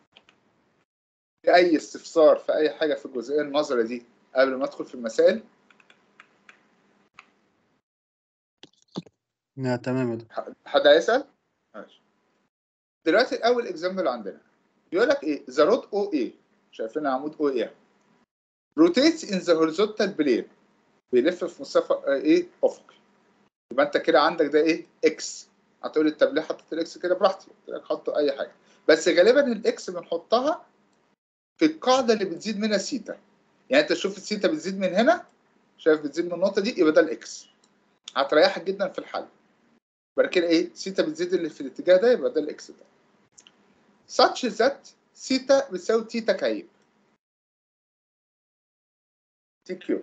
في اي استفسار في اي حاجه في الجزئيه النظريه دي قبل ما ادخل في المسائل؟ لا تمام يا دكتور. حد هيسال؟ ماشي. دلوقتي الاول اكزامبل عندنا بيقول لك ايه؟ ذا رود او اي، شايفين عمود او ايه؟ روتيتس ان ذا هوريزونتال بلين، بيلف في مسافه ايه افقي. يبقى انت كده عندك ده ايه؟ اكس. هتقول لي طب ليه حطيت الاكس كده؟ براحتي، قلت لك حطوا اي حاجه، بس غالبا الاكس بنحطها في القاعده اللي بتزيد منها سيتا. يعني انت تشوف السيتا بتزيد من هنا، شايف بتزيد من النقطه دي، يبقى ده الاكس، هتريحك جدا في الحل. بعد كده ايه؟ سيتا بتزيد اللي في الاتجاه ده، يبقى ده الاكس ده. such that سيتا بتساوي تيتا كعيب تي كيوب.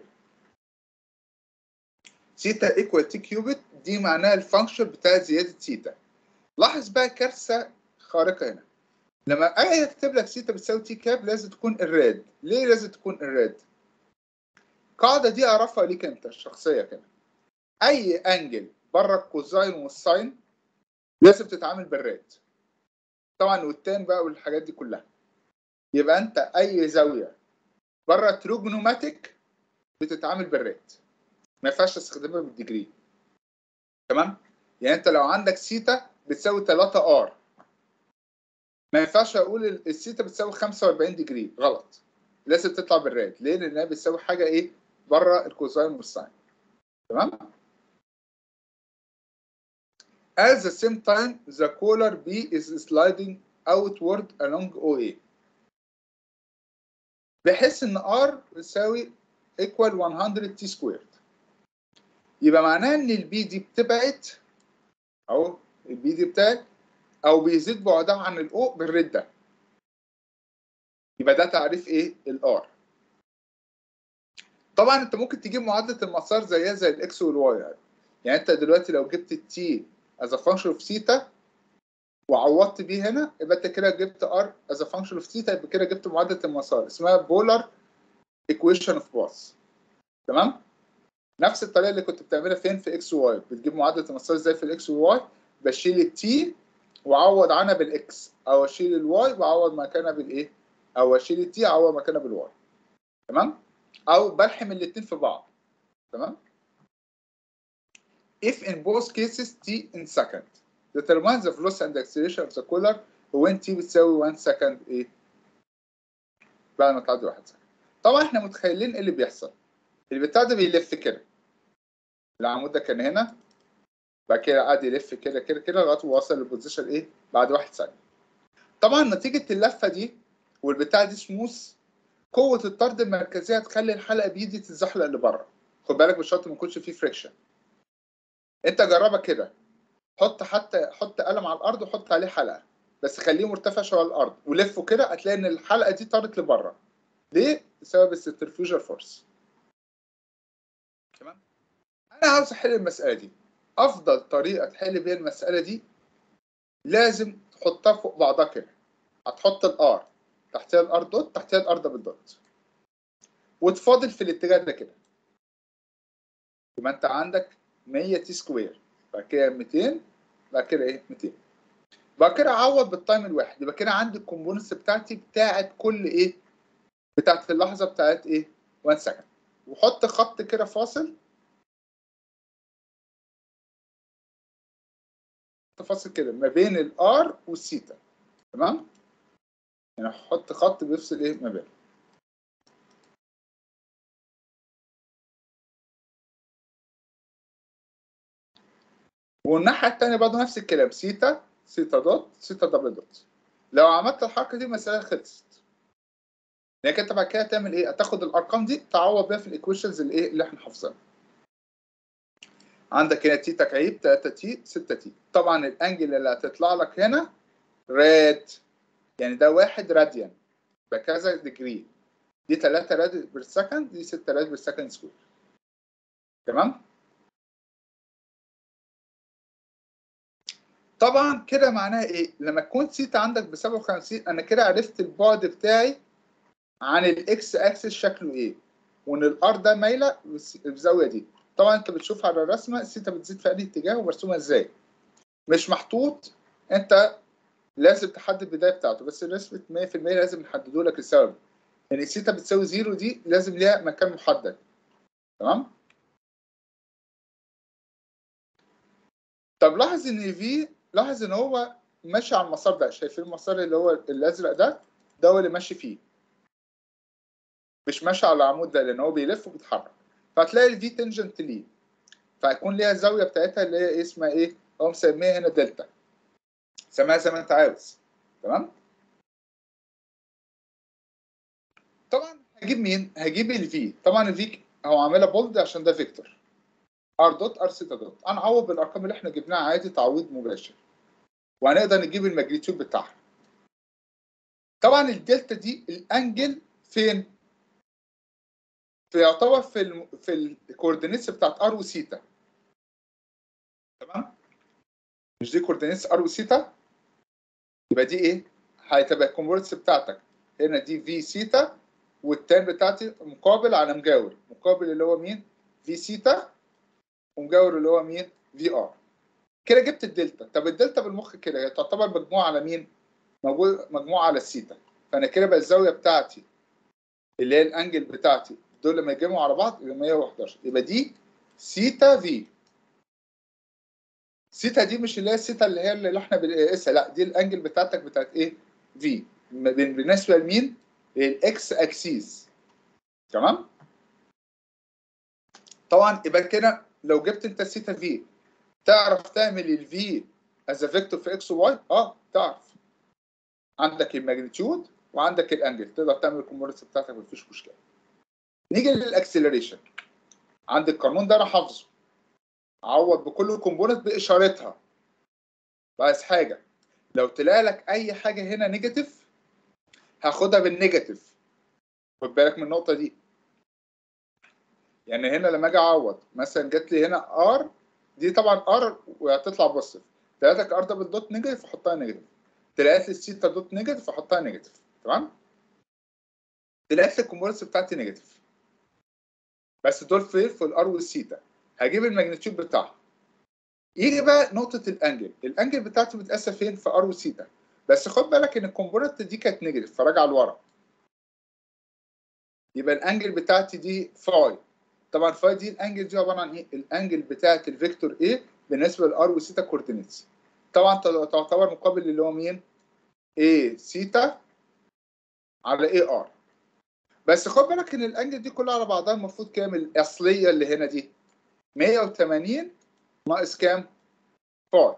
سيتا ايكوال تي كيوبت، دي معناها الفانكشن بتاع زياده سيتا. لاحظ بقى كارثه خارقه هنا، لما اجي اكتب لك سيتا بتساوي تي كاب لازم تكون الراد. ليه لازم تكون الراد؟ القاعده دي اعرفها ليك انت الشخصيه كده، اي انجل بره الكوزاين والساين لازم تتعامل بالراد طبعا، والتان بقى والحاجات دي كلها. يبقى انت اي زاويه بره تروجنوماتيك بتتعامل بالراد، ما ينفعش تستخدمها بالديجري. تمام؟ يعني انت لو عندك سيتا بتساوي ثلاثة ار، ما ينفعش اقول السيتا بتساوي خمسة وأربعين ديجري، غلط، لازم تطلع بالراد. ليه؟ لانها بتساوي حاجه ايه بره الكوزاين والساين. تمام؟ At the same time the collar B is sliding outward along O A، بحيث ان R بتساوي equal مية t squared. يبقى معناه ان البي دي بتبعد اهو، البي دي بتاعت او بيزيد بعدها عن الاو بالريت ده. يبقى ده تعريف ايه؟ الار. طبعا انت ممكن تجيب معادله المسار زيها زي الاكس والواي يعني. يعني انت دلوقتي لو جبت التي از فانكشن اوف ثيتا وعوضت بيه هنا، يبقى انت كده جبت ار از فانكشن اوف ثيتا، يبقى كده جبت معادله المسار اسمها بولار ايكويشن اوف باث. تمام؟ نفس الطريقه اللي كنت بتعملها فين؟ في اكس وواي. بتجيب معادله المسار ازاي في الاكس والواي؟ بشيل التي واعوض عنها بالاكس، او اشيل الواي واعوض مكانها بالايه؟ او اشيل التي اعوض مكانها بالواي. تمام؟ او بلحم الاثنين في بعض. تمام؟ if in both cases t in second determine the velocity and acceleration of the collar when t بتساوي واحد second ايه؟ بعد ما تعدي واحد second. طبعا احنا متخيلين ايه اللي بيحصل. البتاع ده بيلف كده، العمود ده كان هنا، بعد كده قعد يلف كده كده كده لغايه ما وصل للبوزيشن ايه؟ بعد واحد ثانيه. طبعا نتيجه اللفه دي والبتاع دي سموث، قوه الطرد المركزيه هتخلي الحلقه بايدي تتزحلق لبره. خد بالك بالشرط ما يكونش فيه فريكشن. انت جربها كده، حط حتى حط قلم على الارض وحط عليه حلقه، بس خليه مرتفع شويه على الارض ولفه كده، هتلاقي ان الحلقه دي طارت لبره. ليه؟ بسبب السنترفيوجال فورس. تمام؟ انا عاوز احل المساله دي. افضل طريقه تحل بيها المساله دي لازم تحطها فوق بعضها كده. هتحط الار تحتها الار دوت، تحتها الار دبل دوت، وتفاضل في الاتجاه ده كده. يبقى انت عندك مية تي سكوير، بعد كده ميتين، بعد كده ايه؟ ميتين. بعد كده اعوض بالتايم الواحد، يبقى كده عندي الكومبوننتس بتاعتي بتاعت كل ايه؟ بتاعت اللحظه بتاعت ايه؟ واحد سكند. وحط خط كده فاصل، فاصل كده ما بين الار والثيتا. تمام؟ يعني حط خط بيفصل ايه؟ ما بينهم. والناحيه الثانيه برضه نفس الكلام، سيتا سيتا دوت سيتا دبل دوت. لو عملت الحركه دي المساله خلصت. لكن انت بعد كده تعمل ايه؟ هتاخد الارقام دي تعوض بيها في الايكويشنز اللي ايه اللي احنا حافظينها. عندك هنا تي تكعيب تلاتة تي ستة تي. طبعا الانجل اللي هتطلع لك هنا راد، يعني ده واحد راديان بكذا ديجري، دي تلاتة راد بير سكند، دي ستة راد بير سكند سكوير. تمام؟ طبعا كده معناها ايه؟ لما تكون سيتا عندك ب سبعة وخمسين انا كده عرفت البعد بتاعي عن الاكس اكسس شكله ايه، وان الار ده مايله بالزاويه دي. طبعا انت بتشوف على الرسمه السيتا بتزيد في انهي اتجاه ومرسومه ازاي. مش محطوط، انت لازم تحدد البدايه بتاعته، بس نسبه مية في المية لازم نحدده لك السبب. يعني السيتا بتساوي زيرو دي لازم ليها مكان محدد. تمام؟ طب لاحظ ان في لاحظ ان هو ماشي على المسار ده. شايفين المسار اللي هو الازرق ده؟ ده هو اللي ماشي فيه، مش ماشي على العمود ده، لان هو بيلف وبيتحرك. فهتلاقي الفي تنجنت ليه، فهيكون ليها الزاويه بتاعتها اللي هي اسمها ايه؟ هو مسميها هنا دلتا، سميها زي ما انت عاوز. تمام؟ طبعا هجيب مين؟ هجيب الفي. طبعا الفي هو عاملها بولد عشان ده فيكتور ار دوت ار سيتا دوت. هنعوض بالارقام اللي احنا جبناها عادي تعويض مباشر، وهنقدر نجيب الماجنتيود بتاعها. طبعا الدلتا دي الانجل فين؟ في يعتبر في ال في الكوردينيتس بتاعت ار وسيتا. تمام؟ مش دي كوردينيتس ار وسيتا؟ يبقى دي ايه؟ هتبقى الكونفرتس بتاعتك هنا دي في سيتا، والتان بتاعتي مقابل على مجاور، مقابل اللي هو مين؟ في سيتا، ومجاور اللي هو مين؟ في ار. كده جبت الدلتا. طب الدلتا بالمخ كده هي تعتبر مجموعه على مين؟ مجموعه على السيتا. فانا كده بقى الزاويه بتاعتي اللي هي الانجل بتاعتي دول لما يتجمعوا على بعض يبقى مية وحداشر. يبقى دي سيتا في. سيتا دي مش اللي هي السيتا اللي هي اللي احنا بنقيسها، لا دي الانجل بتاعتك بتاعت ايه؟ في. بالنسبه لمين؟ للاكس اكسيس. تمام؟ طبعا يبقى كده لو جبت انت السيتا في تعرف تعمل الفي از فيكتور في اكس وواي؟ اه تعرف. عندك الماجنتيود وعندك الانجل، تقدر تعمل الكومبوننتس بتاعتك مفيش مشكله. نيجي للاكسلريشن. عندك القانون ده انا حافظه، عوض بكل كومبوننت باشارتها. بس حاجه، لو تلاقي لك اي حاجه هنا نيجاتيف هاخدها بالنيجاتيف. خد بالك من النقطه دي. يعني هنا لما اجي اعوض مثلا جات لي هنا ار، دي طبعا ار وهتطلع بوزيتيف. طلعت لك ار دبل دوت نيجاتيف احطها نيجاتيف. طلعت لي السيتا دوت نيجاتيف احطها نيجاتيف. تمام؟ طلعت لي الكومبوننتس بتاعتي نيجاتيف، بس دول فين؟ في الار والسيتا. هجيب الماجنتيود بتاعها. يجي بقى نقطه الانجل. الانجل بتاعتي متقاسه فين؟ في ار وسيتا. بس خد بالك ان الكومبوننت دي كانت نيجاتيف فراجع لورا. يبقى الانجل بتاعتي دي فاي. طبعا فاي دي الانجل دي عباره عن ايه؟ الانجل بتاعت الفيكتور ايه بالنسبه للار وسيتا كوردينيتس. طبعا تعتبر مقابل اللي هو مين؟ ايه سيتا على اي ار. بس خد بالك ان الانجل دي كلها على بعضها المفروض كام؟ الاصليه اللي هنا دي مية وتمانين ناقص كام؟ فاي.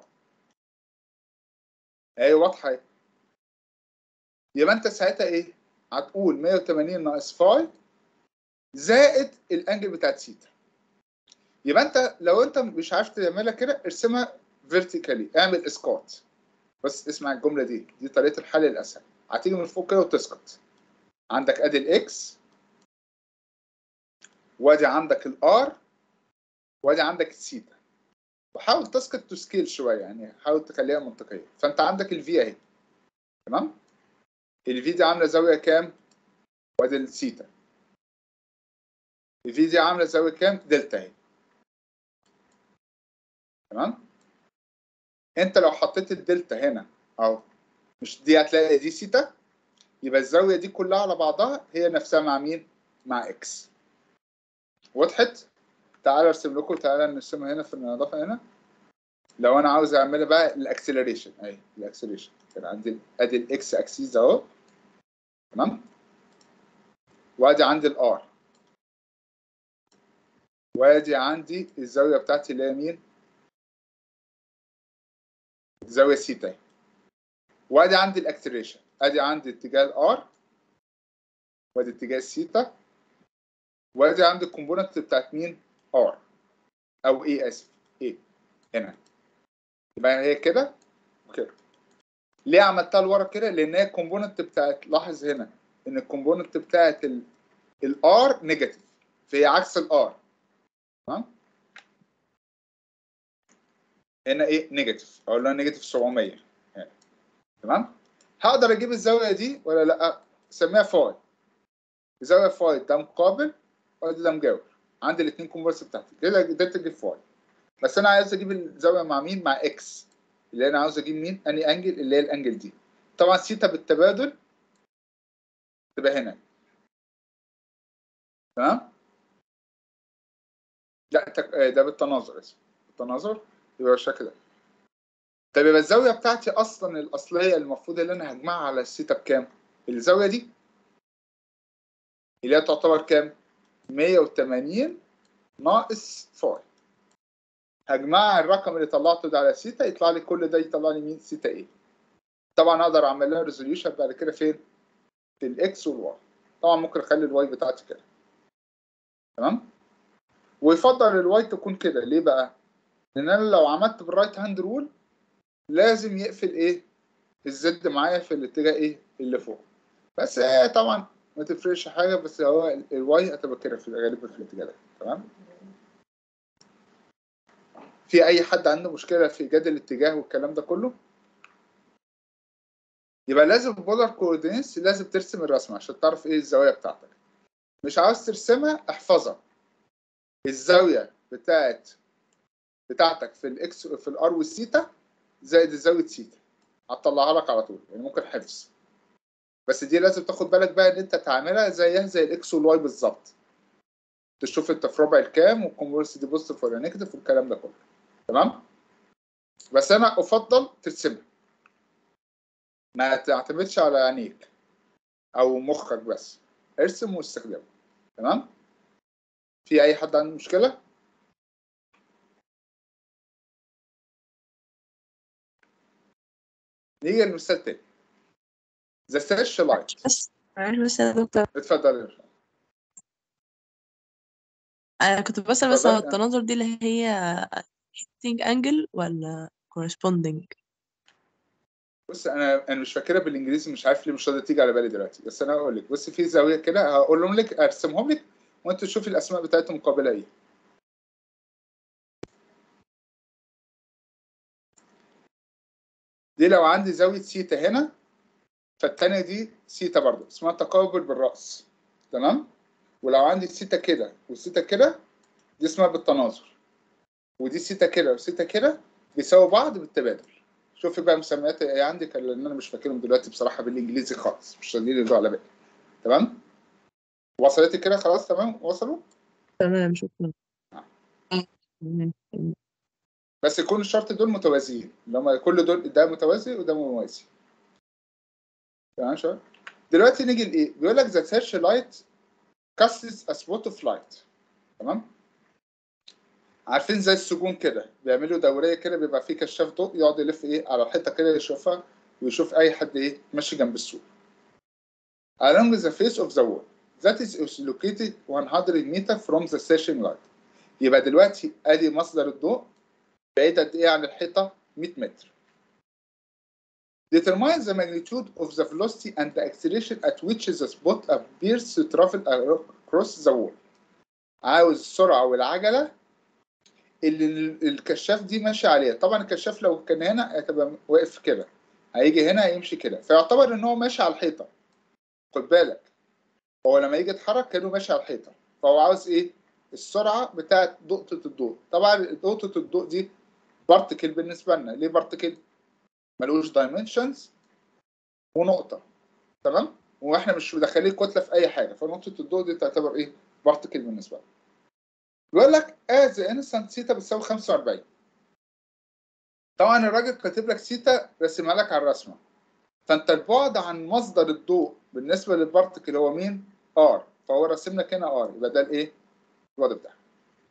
اهي واضحه اهي. يبقى انت ساعتها ايه؟ هتقول مية وتمانين ناقص فاي زائد الانجل بتاعت سيتا. يبقى انت لو انت مش عارف تعملها كده ارسمها فيرتيكالي، اعمل اسقاط. بس اسمع الجمله دي، دي طريقه الحل الاسهل. هتيجي من فوق كده وتسقط. عندك ادي الاكس، وادي عندك الار، وادي عندك السيتا. وحاول تسقط تو سكيل شويه، يعني حاول تخليها منطقيه. فانت عندك الفي اهي. تمام؟ الفي دي عامله زاويه كام؟ وادي السيتا. الفي دي عامله زاويه كام؟ دلتا اهي. تمام؟ انت لو حطيت الدلتا هنا اهو، مش دي هتلاقي دي سيتا، يبقى الزاويه دي كلها على بعضها هي نفسها مع مين؟ مع اكس. وضحت؟ تعالى ارسم لكم، تعالى نرسمها هنا في النظافه هنا. لو انا عاوز اعملها بقى الاكسلريشن اهي، الاكسلريشن كان عندي ادي الاكس اكسيس اهو. تمام؟ وادي عندي الار، وادي عندي الزاويه بتاعتي اللي هي مين؟ زاويه سيتا اهي. وادي عندي الاكسلريشن، ادي عندي اتجاه الار، وادي اتجاه السيتا، وادي عندي الكومبوننت بتاعت مين؟ ار او ايه، اسف ايه هنا. يبقى هي كده وكده. ليه عملتها لورا كده؟ لان هي الكومبوننت بتاعت، لاحظ هنا ان الكومبوننت بتاعت الار نيجاتيف، فهي عكس الار. تمام؟ هنا ايه؟ نيجاتيف، اقول لها نيجاتيف سبعمية. تمام؟ هقدر اجيب الزاويه دي ولا لا؟ اسميها فاي. زاويه فاي ده مقابل وده مجاور. عندي الاثنين كومبوننتس بتاعتي كده، قدرت اجيب فاي. بس انا عايز اجيب الزاويه مع مين؟ مع اكس. اللي انا عاوز اجيب مين؟ اني انجل، اللي هي الانجل دي. طبعا سيتا بالتبادل تبقى هنا. تمام؟ لا تك... ده بالتناظر، اسف بالتناظر يبقى بالشكل ده. طب يبقى الزاويه بتاعتي اصلا الاصليه المفروض اللي انا هجمعها على السيتا بكام؟ الزاويه دي اللي هي تعتبر كام؟ مية وتمانين ناقص فاي. هجمع الرقم اللي طلعته ده على سيتا يطلع لي كل ده، يطلع لي مين؟ سيتا ايه. طبعا اقدر اعمل لها ريزوليوشن بعد كده فين؟ في الاكس والواي. طبعا ممكن اخلي الواي بتاعتي كده. تمام؟ ويفضل الواي تكون كده. ليه بقى؟ لان انا لو عملت بالرايت هاند رول لازم يقفل ايه؟ الزد معايا في الاتجاه ايه؟ اللي فوق. بس ايه طبعا ما تفرقش حاجه، بس هو الواي هتبقى كده في الغالب في الاتجاه ده. تمام؟ في اي حد عنده مشكله في ايجاد الاتجاه والكلام ده كله؟ يبقى لازم البولار كوردينيتس لازم ترسم الرسمه عشان تعرف ايه الزاويه بتاعتك. مش عاوز ترسمها احفظها. الزاويه بتاعت بتاعتك في الاكس في الار والثيتا زائد زاويه ثيتا، هتطلعها لك على طول. يعني ممكن حفظ، بس دي لازم تاخد بالك بقى ان انت تعملها زيها زي الاكس والواي بالظبط. تشوف انت في ربع الكام والكونفرس دي بوزيتيف ولا نيجاتيف والكلام ده كله. تمام؟ بس انا افضل ترسمها، ما تعتمدش على عينيك او مخك بس، ارسم واستخدمه. تمام؟ في اي حد عنده مشكله؟ نيجي للمثال تاني. ذا سيرش لايت. بس معلش بس يا دكتور، اتفضل يا باشا. انا كنت بسأل بس هو اتفضل. التناظر دي اللي هي hitting angle ولا corresponding؟ بص انا انا مش فاكرها بالانجليزي، مش عارف ليه مش راضيه تيجي على بالي دلوقتي، بس انا هقول لك. بص في زاويه كده هقولهم لك، ارسمهم لك وانت تشوفي الاسماء بتاعتهم مقابله ايه. دي لو عندي زاويه سيتا هنا، فالثانيه دي سيتا برضه اسمها تقابل بالراس. تمام؟ ولو عندي سيتا كده وسيتا كده دي اسمها بالتناظر. ودي سيتا كده وسيتا كده بيساووا بعض بالتبادل. شوفي بقى مسميات ايه عندك، لان انا مش فاكرهم دلوقتي بصراحه بالانجليزي خالص، مش راضيين يرجعوا على بالي. تمام؟ وصلتي كده خلاص؟ تمام وصلوا؟ تمام شكرا. بس يكون الشرط دول متوازيين، اللي هم كل دول ده متوازي وده موازي. تمام شباب؟ دلوقتي نيجي لايه؟ بيقول لك ذا سيرش لايت كاستس ا سبوت اوف لايت. تمام؟ عارفين زي السجون كده بيعملوا دوريه كده، بيبقى فيه كشاف ضوء يقعد يلف ايه على الحيطه كده يشوفها ويشوف اي حد ايه ماشي جنب السور. along the face of the wall that is located one hundred meter from the searching light. يبقى دلوقتي ادي مصدر الضوء بعيد قد ايه عن الحيطه؟ مية متر. Determine the magnitude of the velocity and the acceleration at which the spot appears to travel across the wall. عاوز السرعه والعجله اللي الكشاف دي ماشي عليها. طبعا الكشاف لو كان هنا هتبقى واقف كده، هيجي هنا هيمشي كده، فيعتبر ان هو ماشي على الحيطه. خد بالك هو لما يجي يتحرك كانه ماشي على الحيطه، فهو عاوز ايه؟ السرعه بتاعت نقطه الضوء. طبعا نقطه الضوء دي بارتكل بالنسبه لنا. ليه بارتكل؟ ملوش دايمنشنز ونقطه. تمام؟ واحنا مش مدخلين كتله في اي حاجه، فنقطه الضوء دي تعتبر ايه؟ بارتكل بالنسبه لنا. بيقول لك از انستنت سيتا بتساوي خمسة وأربعين. طبعا الراجل كاتب لك سيتا رسمها لك على الرسمه، فانت البعد عن مصدر الضوء بالنسبه للبارتكل هو مين؟ ار، فهو راسم لك هنا ار، يبقى ده الايه؟ الوضع بتاعها.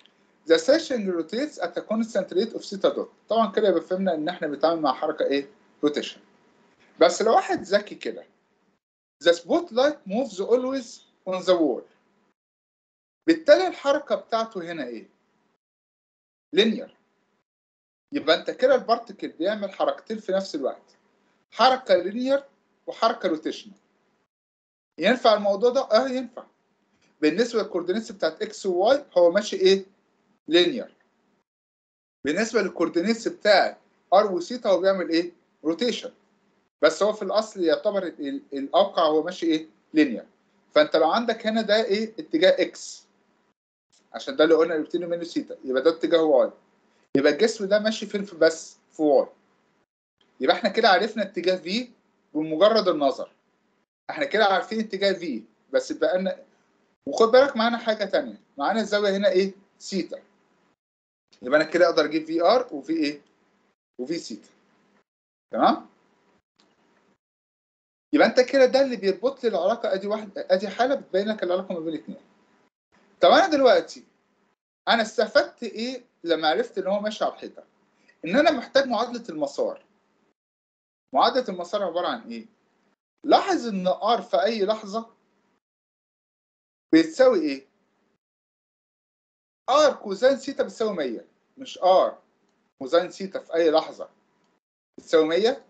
the section rotates at a constant rate of theta dot. طبعا كده يبقى فهمنا ان احنا بنتعامل مع حركه ايه؟ روتيشن. بس لو واحد ذكي كده the spotlight moves always on the wall. بالتالي الحركه بتاعته هنا ايه؟ linear. يبقى انت كده البارتكل بيعمل حركتين في نفس الوقت، حركه linear وحركه روتيشنال. ينفع الموضوع ده؟ اه ينفع. بالنسبه للكوردينيتس بتاعت اكس وواي هو ماشي ايه؟ linear. بالنسبه للكوردينيتس بتاعت ار وثيتا هو بيعمل ايه؟ روتيشن. بس هو في الاصل يعتبر الاوقع هو ماشي ايه؟ linear. فانت لو عندك هنا ده ايه؟ اتجاه اكس، عشان ده اللي قلنا بيبتدي منه ثيتا، يبقى ده اتجاه واي. يبقى الجسم ده ماشي فين؟ في بس في واي. يبقى احنا كده عرفنا اتجاه في بمجرد النظر. احنا كده عارفين اتجاه في، بس بقى لنا. وخد بالك معانا حاجه ثانيه، معانا الزاويه هنا ايه؟ ثيتا. يبقى انا كده اقدر اجيب في ار وفي ايه؟ وفي ثيتا. تمام؟ يبقى انت كده ده اللي بيربط لي العلاقه. ادي واحد، ادي حاله بتبين لك العلاقه ما بين الاثنين. طب انا دلوقتي انا استفدت ايه لما عرفت ان هو ماشي على الحيطه؟ ان انا محتاج معادله المسار. معادله المسار عباره عن ايه؟ لاحظ ان ار في اي لحظه بتساوي ايه؟ ار كوزين ثيتا بتساوي مية. مش ار كوزين ثيتا في اي لحظه بتساوي مية.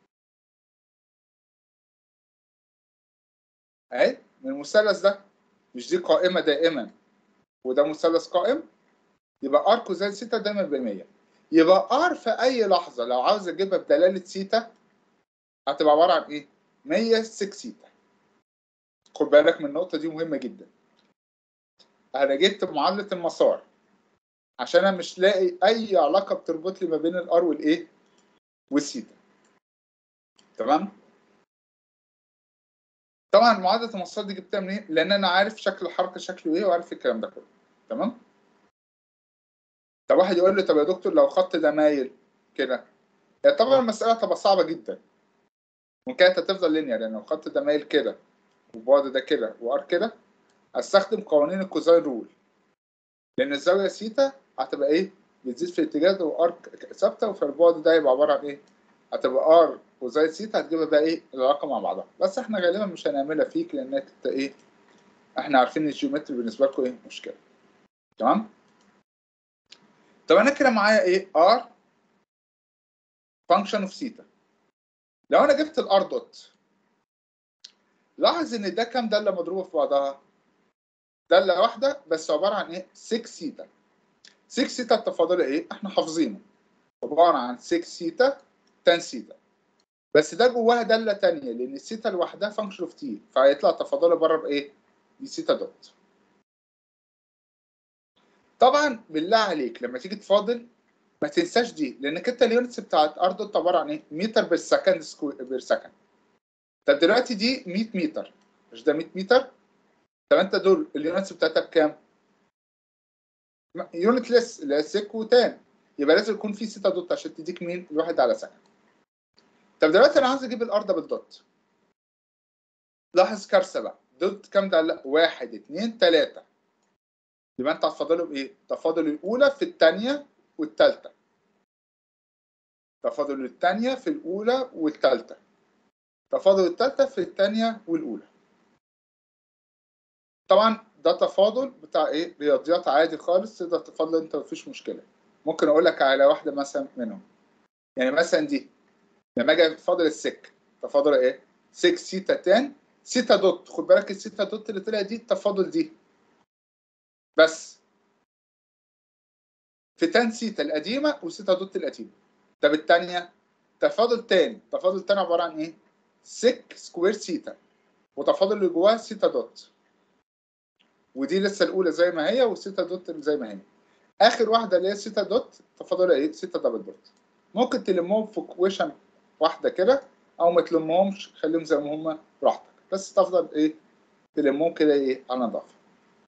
اهي من المثلث ده، مش دي قائمه دائما وده مثلث قائم؟ يبقى ار كوزين ثيتا دايما ب مية. يبقى ار في اي لحظه لو عاوز اجيبها بدلاله ثيتا هتبقى عباره عن ايه؟ مية سك ثيتا. خد بالك من النقطه دي مهمه جدا. انا جبت معادله المسار عشان انا مش لاقي اي علاقه بتربط لي ما بين الار والايه؟ والثيتا. تمام؟ طبعا معادله المسار دي جبتها منين؟ لان انا عارف شكل الحركه شكله ايه وعارف الكلام ده كله. تمام؟ طب واحد يقول لي طب يا دكتور لو خط ده مايل كده، طبعا المساله هتبقى صعبه جدا. ممكن انت تفضل لينير، يعني لو الخط ده مايل كده والبعد ده كده وار كده، استخدم قوانين الكوزاين رول. لان الزاويه سيتا هتبقى ايه؟ بتزيد في الاتجاه ده وار ثابته، وفي البعد ده يبقى عباره عن ايه؟ هتبقى ار كوزاين سيتا، هتجيبها بقى ايه؟ العلاقه مع بعضها. بس احنا غالبا مش هنعملها فيك لانك انت ايه؟ احنا عارفين ان الجيومتري بالنسبه لكم ايه؟ مشكله. تمام؟ طب انا كده معايا ايه؟ ار فانكشن اوف سيتا. لو انا جبت الار دوت، لاحظ ان ده كام داله مضروبه في بعضها؟ داله واحده بس عباره عن ايه؟ ستة سيتا. ستة سيتا التفاضلي ايه؟ احنا حافظينه عباره عن ستة سيتا تان سيتا. بس ده جواها داله ثانيه لان السيتا لوحدها فانكشن اوف تي، فهيطلع تفاضلي بره بايه؟ بسيتا دوت. طبعا بالله عليك لما تيجي تفاضل ما تنساش دي، لانك انت اليونتس بتاعت ار دوت عباره عن ايه؟ متر بير سكند سكوير بير سكند. طب دلوقتي دي مية متر، مش ده مية متر؟ طب انت دول اليونتس بتاعتها بكام؟ يونت ليس اللي هي سيك وتان، يبقى لازم يكون في سيتا دوت عشان تديك مين؟ الواحد على سكند. طب دلوقتي انا عاوز اجيب الار ده بالدوت. لاحظ كارثه بقى، دوت كام ده؟ لا واحد اتنين تلاته. يبقى انت هتفاضله بايه؟ تفاضل الاولى في الثانيه والثالثه. تفاضل الثانيه في الاولى والثالثه. تفاضل الثالثه في الثانيه والاولى. طبعا ده تفاضل بتاع ايه؟ رياضيات عادي خالص، تقدر تفاضل انت مفيش مشكله. ممكن اقول لك على واحده مثلا منهم. يعني مثلا دي لما اجي افاضل السك، تفاضل ايه؟ ستة سيتا تان سيتا دوت. خد بالك السيتا دوت اللي طلع دي التفاضل دي بس في تان سيتا القديمه وسيتا دوت القديمه. طب الثانيه تفاضل تاني، تفاضل تاني عباره عن ايه؟ سك سكوير سيتا، وتفاضل اللي جواها سيتا دوت. ودي لسه الاولى زي ما هي والسيتا دوت زي ما هي. اخر واحده اللي هي سيتا دوت تفاضلها ايه؟ سيتا دبل دوت. ممكن تلمهم في كويشن واحده كده او ما تلمهمش، خليهم زي ما هم براحتك، بس تفضل ايه؟ تلمهم كده ايه؟ على نظافه.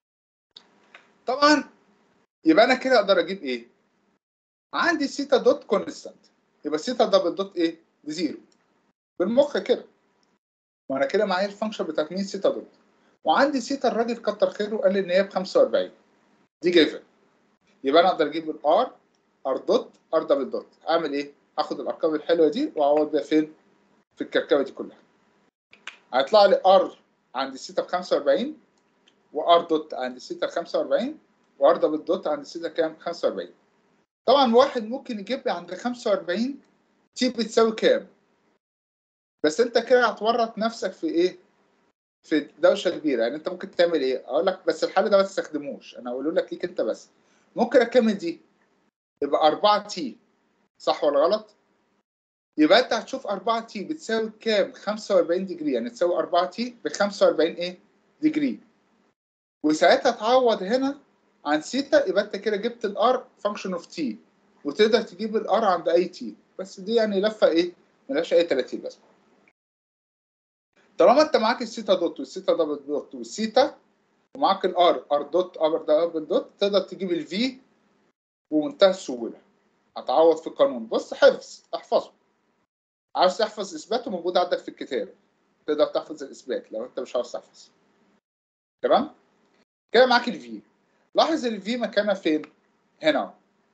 طبعا يبقى انا كده اقدر اجيب ايه؟ عندي سيتا دوت كونستانت، يبقى سيتا دبل دوت ايه؟ بزيرو. بالمخ كده. ما انا كده معايا الفانكشن بتاعت مين؟ سيتا دوت. وعندي سيتا الراجل كتر خيره قال لي ان هي ب خمسة وأربعين. دي جيفن. يبقى انا اقدر اجيب الار ار دوت ار دبل دوت. اعمل ايه؟ هاخد الارقام الحلوه دي واعوض بيها فين؟ في الكركبه دي كلها. هيطلع لي ار عند الثيتا ب خمسة وأربعين، وار دوت عند الثيتا خمسة وأربعين، وار دبل دوت عند الثيتا كام؟ خمسة وأربعين. طبعا واحد ممكن يجيب لي عند خمسة وأربعين تي بتساوي كام؟ بس انت كده هتورط نفسك في ايه؟ في دوشه كبيره. يعني انت ممكن تعمل ايه؟ اقول لك بس الحل ده ما تستخدموش، انا هقوله لك ليك انت بس. ممكن اكمل دي يبقى أربعة تي، صح ولا غلط؟ يبقى انت هتشوف أربعة تي بتساوي كام؟ خمسة وأربعين ديجري، يعني تساوي أربعة تي ب خمسة وأربعين ايه؟ ديجري. وساعتها تعوض هنا عن سيتا، يبقى انت كده جبت الار فانكشن اوف تي، وتقدر تجيب الار عند اي تي. بس دي يعني لفه ايه؟ ملهاش اي تلاتين لازمه. طالما انت معاك السيتا دوت والسيتا دبل دوت والسيتا، ومعاك الار ار دوت ار دبل دوت، تقدر تجيب الفي بمنتهى السهوله. هتعوض في القانون. بص، حفظ، احفظه. عاوز تحفظ اثباته موجود عندك في الكتاب، تقدر تحفظ الاثبات لو انت مش عاوز تحفظ. تمام؟ كده معاك الفي. لاحظ الفي مكانها فين؟ هنا.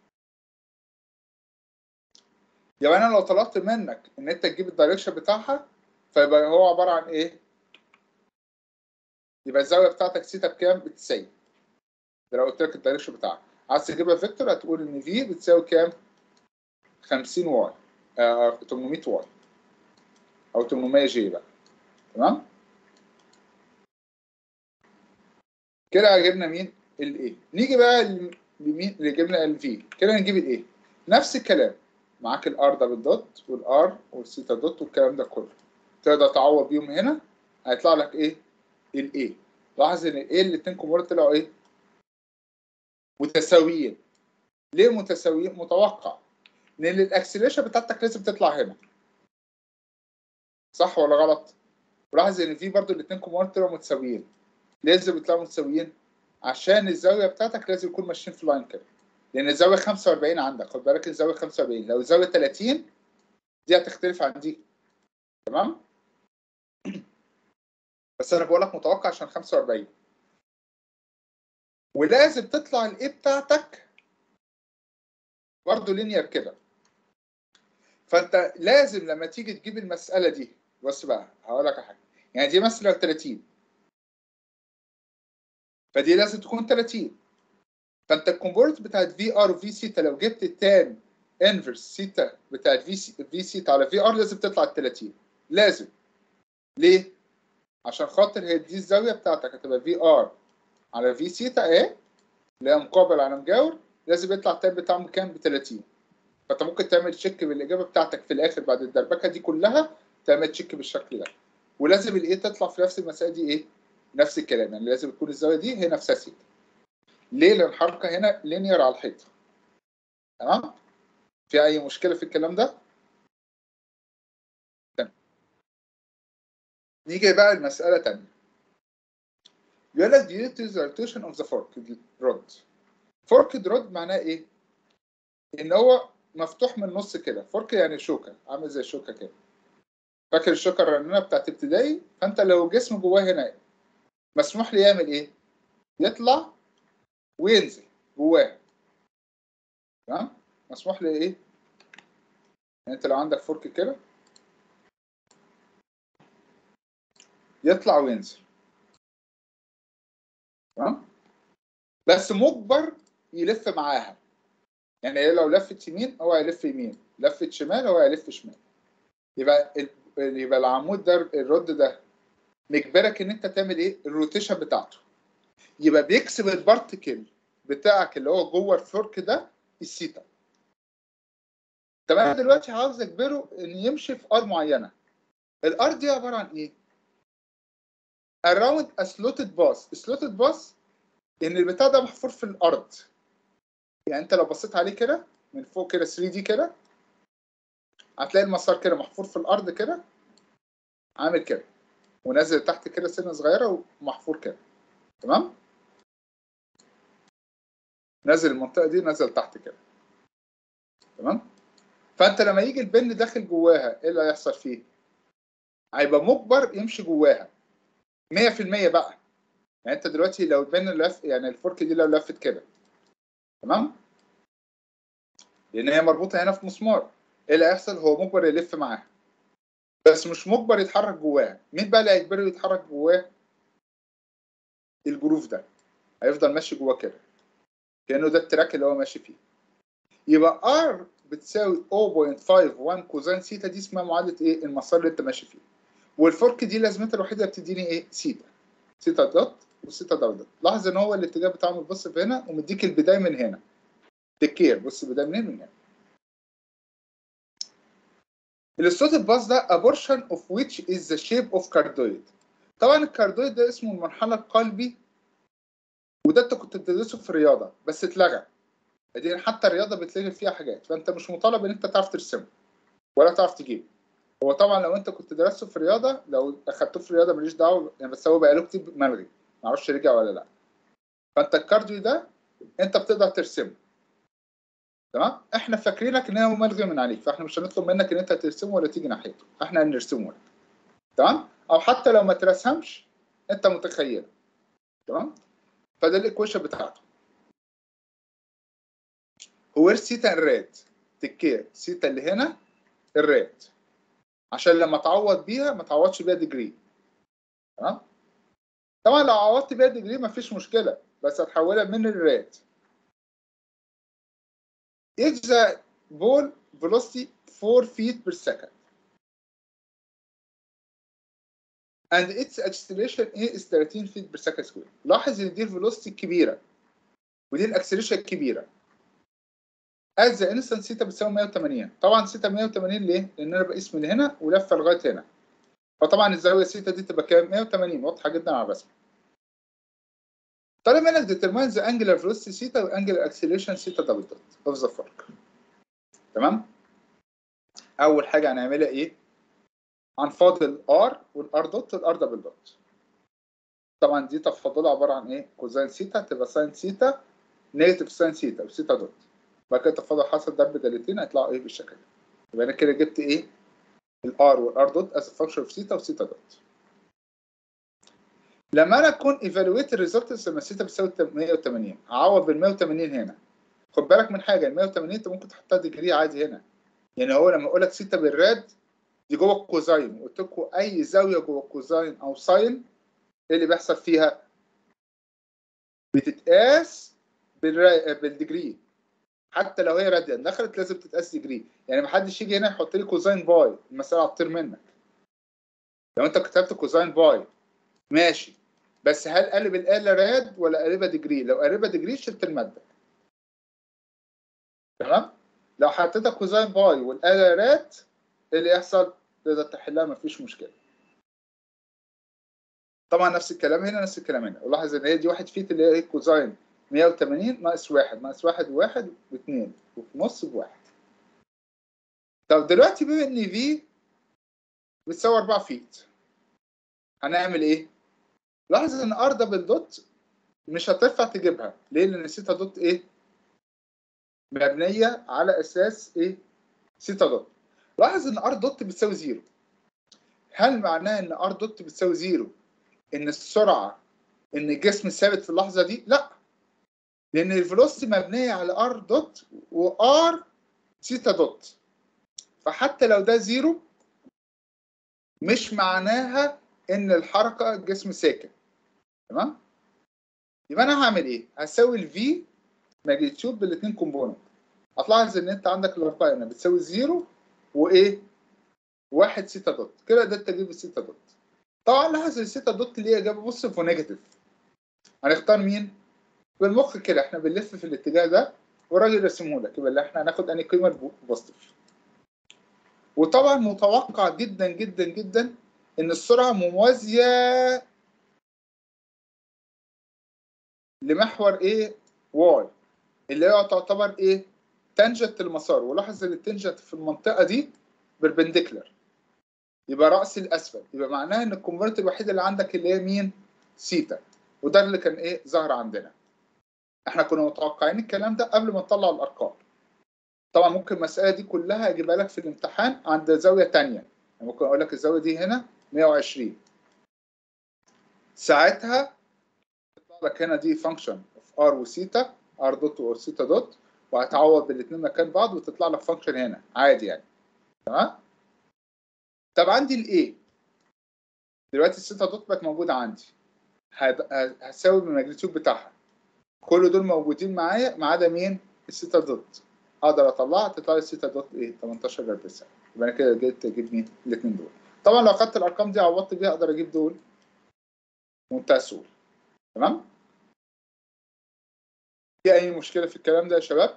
يبقى انا لو طلبت منك ان انت تجيب الدايركشن بتاعها، فيبقى هو عباره عن ايه؟ يبقى الزاويه بتاعتك سيتا بكام؟ ب تسعين. ده لو قلت لك الدايركشن بتاعها. عايز تجيبها فيكتور هتقول ان في بتساوي كام؟ خمسين واي، آه تمنمية واي او تمنمية جي بقى. تمام؟ كده جبنا مين؟ الايه. نيجي بقى لمين اللي جبنا الفي. كده نجيب الايه. نفس الكلام، معاك الار دبل دوت والار والسيتا دوت والكلام ده كله، تقدر تعوض بيهم هنا. هيطلع لك ايه؟ الايه. لاحظ ان الايه الاثنين كومبوننت طلعوا ايه؟ متساويين. ليه متساويين؟ متوقع، لان الاكسلريشن بتاعتك لازم تطلع هنا، صح ولا غلط؟ ولاحظ ان في برضو الاثنين كومبوننت طلعوا متساويين. لازم يطلعوا متساويين عشان الزاويه بتاعتك لازم يكون ماشيين في لاين كده. لان الزاويه خمسة وأربعين عندك، خد بالك الزاويه خمسة وأربعين، لو الزاويه تلاتين دي هتختلف عن دي. تمام؟ بس انا بقول لك متوقع عشان خمسة وأربعين. ولازم تطلع الايه بتاعتك برضه لينير كده. فانت لازم لما تيجي تجيب المساله دي، بص بقى هقول لك على حاجه. يعني دي مثلا تلاتين، فدي لازم تكون تلاتين. فانت الكونفرت بتاعت في ار وفي سيتا، لو جبت التان انفرس سيتا بتاعت في سي في سيتا على في ار لازم تطلع ال تلاتين. لازم. ليه؟ عشان خاطر هي دي الزاويه بتاعتك هتبقى في ار على في سيتا اهي، اللي هي مقابل على مجاور، لازم يطلع التان بتاعهم كام؟ ب تلاتين. فانت ممكن تعمل تشيك بالاجابه بتاعتك في الاخر بعد الدربكه دي كلها، تعمل تشيك بالشكل ده. ولازم الايه تطلع في نفس المسائل دي ايه؟ نفس الكلام، يعني لازم تكون الزاويه دي هي نفسها سيتا. ليه؟ لان الحركه هنا لينير على الحيطه. تمام؟ في اي مشكله في الكلام ده؟ تمام. نيجي بقى لمساله ثانيه. بيقول لك due to the rotation of the forked rod. forked rod معناه ايه؟ ان هو مفتوح من النص كده. فورك يعني شوكه، عامل زي الشوكه كده. فاكر الشوكه الرنانه بتاعت ابتدائي؟ فانت لو جسم جواه هنا مسموح لي يعمل ايه؟ يطلع وينزل جواه. تمام؟ مسموح لي ايه؟ يعني انت لو عندك فورك كده يطلع وينزل. تمام؟ بس مجبر يلف معاها. يعني هي لو لفت يمين هو هيلف يمين، لفت شمال هو هيلف شمال. يبقى يبقى العمود ده الرد ده مجبرك ان انت تعمل ايه؟ الروتيشن بتاعته. يبقى بيكسب البارتكل بتاعك اللي هو جوه الفورك ده الثيتا. تمام؟ دلوقتي عاوز اجبره ان يمشي في ار معينه. الار دي عباره عن ايه؟ around a slotted path. slotted path ان البتاع ده محفور في الارض. يعني انت لو بصيت عليه كده من فوق كده ثري دي كده، هتلاقي المسار كده محفور في الارض كده، عامل كده، ونازل تحت كده سنه صغيره ومحفور كده. تمام؟ نازل المنطقه دي، نازل تحت كده. تمام؟ فانت لما يجي البن داخل جواها ايه اللي هيحصل فيه؟ هيبقى مجبر يمشي جواها مية في المية بقى. يعني انت دلوقتي لو البن لف، يعني الفورك دي لو لفت كده تمام؟ لان هي مربوطه هنا في مسمار. ايه اللي هيحصل؟ هو مجبر يلف معاها بس مش مجبر يتحرك جواها. مين بقى اللي هيجبره يتحرك جواه؟ الجروف ده هيفضل ماشي جواه كده كانه ده التراك اللي هو ماشي فيه. يبقى ار بتساوي صفر فاصلة خمسة واحد كوزين سيتا. دي اسمها معادله ايه؟ المسار اللي انت ماشي فيه. والفورك دي لازمتها الوحيده بتديني ايه؟ سيتا. سيتا دوت وسيتا دوت دوت. لاحظ ان هو الاتجاه بتاعه بتبص في هنا ومديك البدايه من هنا. تكير بص البدايه منين؟ من هنا. الصوت الباص ده a portion of which is the shape of cardioid. طبعا الكاردويد ده اسمه المنحنى القلبي، وده انت كنت بتدرسه في الرياضه بس اتلغى. دي حتى الرياضه بتلغي فيها حاجات، فانت مش مطالب ان انت تعرف ترسمه ولا تعرف تجيبه. هو طبعا لو انت كنت درسته في الرياضه، لو اخدته في الرياضه ماليش دعوه يعني، بس هو بقاله كتير ملغي معرفش رجع ولا لا. فانت الكارديو ده انت بتقدر ترسمه. تمام؟ احنا فاكرينك ان هو ملغي من عليك، فاحنا مش هنطلب منك ان انت ترسمه ولا تيجي ناحيته، احنا هنرسمه لك. تمام؟ او حتى لو ما ترسمش انت متخيل. تمام؟ فده الايكويشن بتاعته. هو سيتا الراد تكير سيتا اللي هنا الراد، عشان لما تعوض بيها ما تعوضش بيها ديجري. تمام؟ طبعا لو عوضت بيها ديجري مفيش مشكله، بس هتحولها من الراد. if the ball velocity four feet per second and its acceleration is thirteen feet per second square. لاحظ ان دي الفيلوسيتي الكبيره ودي الاكسلريشن الكبيره. as the instant ثيتا بتساوي مية وتمانين. طبعا ثيتا مية وتمانين ليه؟ لان انا بقيس من هنا ولفه لغايه هنا، فطبعا الزاويه ثيتا دي تبقى كام؟ مية وتمانين. واضحه جدا على الرسم. طالما انك determine the angular velocity ثيتا والangular acceleration ثيتا double dot of the fork. تمام؟ اول حاجه هنعملها ايه؟ هنفاضل R والR دوت والR دبل دوت. طبعا دي تفاضلها عباره عن ايه؟ كوزين ثيتا تبقى ساين ثيتا نيجاتيف ساين ثيتا وثيتا دوت. بعد كده تفاضل حاصل ضرب دالتين هيطلعوا ايه بالشكل ده. يبقى انا كده جبت ايه؟ الار والار دوت از فانكشن اوف ثيتا وثيتا دوت. لما انا اكون ايفالويت الريزلتس لما ثيتا بتساوي مية وتمانين، هعوض بال مية وتمانين هنا. خد بالك من حاجه، ال مية وتمانين انت ممكن تحطها ديجري عادي هنا. يعني هو لما اقول لك ثيتا بالراد دي جوه الكوزاين، وقلت لكم اي زاويه جوه الكوزاين او ساين ايه اللي بيحصل فيها؟ بتتقاس بالديجري. حتى لو هي راديان دخلت لازم تتقاس ديجري. يعني ما حدش يجي هنا يحط لي كوزاين باي، المساله هتطير منك. لو انت كتبت كوزاين باي ماشي، بس هل قلب الآلة راد ولا قلبها ديجري؟ لو قلبها ديجري شلت المادة. تمام؟ لو حطيتها كوزاين باي والآلة راد ايه اللي يحصل؟ تقدر تحلها مفيش مشكلة. طبعا نفس الكلام هنا نفس الكلام هنا. ولاحظ ان هي دي واحد فيت اللي هي كوزاين مية وتمانين ناقص واحد ناقص واحد وواحد واثنين وفي نص بواحد. طب دلوقتي بما ان في بتساوي أربعة فيت هنعمل ايه؟ لاحظ ان ار دبل دوت مش هتنفع تجيبها. ليه؟ لان ثيتا دوت ايه؟ مبنيه على اساس ايه؟ ثيتا دوت. لاحظ ان ار دوت بتساوي زيرو. هل معناه ان ار دوت بتساوي زيرو ان السرعه ان الجسم ثابت في اللحظه دي؟ لا، لان الفيلوسيتي مبنيه على ار دوت وار ثيتا دوت. فحتى لو ده زيرو مش معناها ان الحركه الجسم ساكن. تمام؟ يبقى انا هعمل ايه؟ هساوي الفي ماجنتيود بالاثنين كومبوننت. هتلاحظ ان انت عندك الارقام هنا بتساوي زيرو وايه؟ واحد ثيتا دوت. كده ده تجيب الثيتا دوت. طبعا لاحظ الثيتا دوت اللي هي اجابه بوزيتيف ونيجاتيف. هنختار مين؟ بالمخ كده احنا بنلف في الاتجاه ده والراجل رسمه لك، يبقى اللي احنا هناخد انهي قيمه بوزيتيف. وطبعا متوقع جدا جدا جدا ان السرعه موازيه لمحور ايه؟ واي اللي هي تعتبر ايه؟ تانجنت المسار. ولاحظ ان التانجنت في المنطقه دي بيربنديكولار، يبقى راس الاسفل. يبقى معناها ان الكونفرت الوحيده اللي عندك اللي هي مين؟ ثيتا. وده اللي كان ايه؟ ظاهر عندنا. احنا كنا متوقعين الكلام ده قبل ما نطلع الارقام. طبعا ممكن المساله دي كلها اجيبها لك في الامتحان عند زاويه ثانيه. يعني ممكن اقول لك الزاويه دي هنا مية وعشرين، ساعتها يطلع لك هنا دي فانكشن اوف ار وثيتا ار دوت او سيتا دوت، وهتعوض بالاثنين مكان بعض وتطلع لك فانكشن هنا عادي يعني. تمام. طب عندي الايه دلوقتي السيتا دوت بقت موجوده عندي، هساوي بالماجنتيود بتاعها، كل دول موجودين معايا ما عدا مين؟ السيتا دوت. اقدر اطلعها تطلع لي السيتا دوت ايه؟ تمنتاشر جرام بالساعه. يبقى انا كده جيت اجيب مين؟ الاثنين دول. طبعا لو اخدت الارقام دي عوضت بيها اقدر اجيب دول بمنتهى السهوله. تمام؟ في اي مشكله في الكلام ده يا شباب؟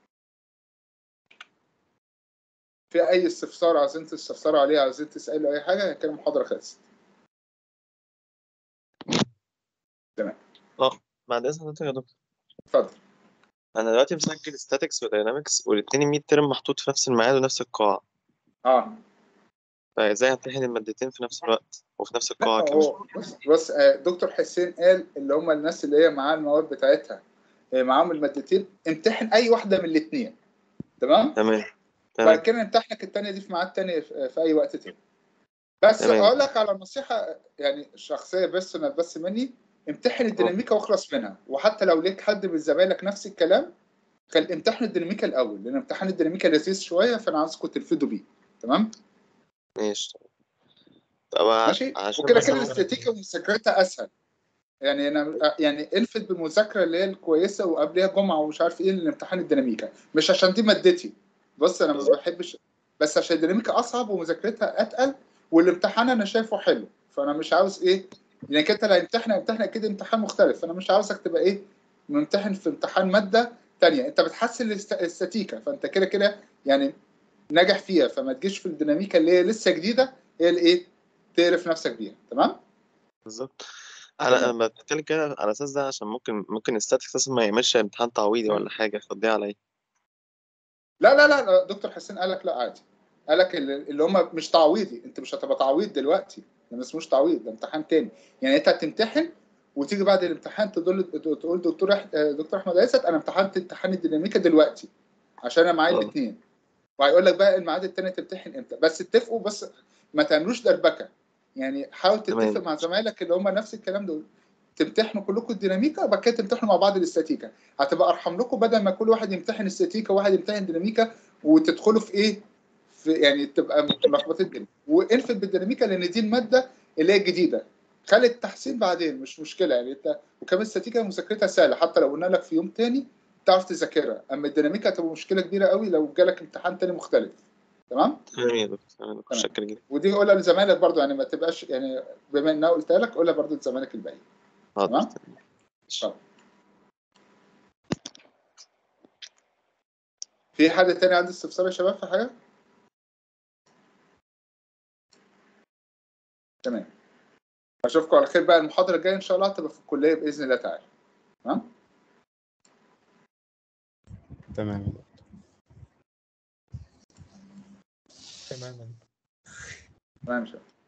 في اي استفسار عايزين تستفسروا عليه، عايزين تسالوا اي حاجه؟ كده المحاضره خلصت. تمام. اه بعد اذن حضرتك يا دكتور، اتفضل. انا دلوقتي مسجل statics وداينامكس والاثنين الميد ترم محطوط في نفس الميعاد ونفس القاعه، اه فازاي همتحن المادتين في نفس الوقت وفي نفس لا القاعه كمان؟ هو بص بص آه، دكتور حسين قال اللي هم الناس اللي هي معاها المواد بتاعتها آه، معاهم المادتين، امتحن اي واحده من الاثنين. تمام؟ تمام وبعد تمام كده امتحنك الثانيه دي في ميعاد ثاني في في اي وقت تاني. بس تمام. اقول لك على نصيحه يعني شخصيه بس انا بس مني، امتحن الديناميكا واخلص منها، وحتى لو ليك حد من زمايلك نفس الكلام خل امتحن الديناميكا الاول، لان امتحان الديناميكا لذيذ شويه فانا عاوزكم تلفدوا بيه. تمام؟ ماشي. طب ماشي. عشان وكده بس كده أنا- الاستاتيكا ومذاكرتها اسهل. يعني انا يعني الفت بالمذاكره اللي هي الكويسه وقبلها جمعه ومش عارف ايه للامتحان الديناميكا، مش عشان دي مادتي. بص انا ما بحبش، بس عشان الديناميكا اصعب ومذاكرتها اتقل، والامتحان انا شايفه حلو، فانا مش عاوز ايه، لانك انت اللي هيمتحن هيمتحن اكيد امتحان مختلف، فانا مش عاوزك تبقى ايه ممتحن في امتحان ماده ثانيه. انت بتحسن الاست- الاستاتيكا فانت كده كده يعني ناجح فيها، فما تجيش في الديناميكا اللي هي لسه جديده هي اللي ايه تعرف نفسك بيها. تمام؟ بالظبط. انا انا بتكلم كده على اساس ده عشان ممكن ممكن الستاتكس اصلا ما يعملش امتحان تعويضي ولا حاجه فضيع عليا. لا لا لا دكتور حسين قال لك لا عادي، قال لك اللي اللي هم مش تعويضي، انت مش هتبقى تعويض دلوقتي، ده ما اسموش تعويض، ده امتحان تاني. يعني انت هتمتحن وتيجي بعد الامتحان تقول تقول دكتور أح... دكتور احمد عيسى انا امتحنت امتحان الديناميكا دلوقتي عشان انا معايا اه الاثنين، وهيقول لك بقى الميعاد التاني تمتحن امتى. بس اتفقوا، بس ما تعملوش دربكه، يعني حاول تتفق تمام مع زمايلك اللي هم نفس الكلام دول، تمتحنوا كلكم الديناميكا وبعد كده تمتحنوا مع بعض الاستاتيكا، هتبقى ارحم لكم بدل ما كل واحد يمتحن استاتيكا وواحد يمتحن ديناميكا وتدخلوا في ايه، في يعني تبقى ملخبطين الدنيا. وانفد بالديناميكا لان دي الماده اللي هي الجديده، خلي التحسين بعدين مش مشكله يعني انت، وكمان الاستاتيكا مذاكرتها سهله حتى لو قلنا لك في يوم تاني تعرف تذاكرها، اما الديناميكا هتبقى مشكله كبيره قوي لو جالك امتحان تاني مختلف. تمام؟ تمام يا دكتور، تمام يا دكتور، تمام. شكرا جدا. ودي قولها لزمايلك برضو، يعني ما تبقاش يعني بما ان انا قلتها لك قولها برضو لزمايلك الباقيين. حاضر تمام؟ تمام. طب. في حد تاني عنده استفسار يا شباب في حاجه؟ تمام. اشوفكم على خير بقى، المحاضره الجايه ان شاء الله هتبقى في الكليه باذن الله تعالى. تمام؟ تمام. تماما. تمام يا شباب.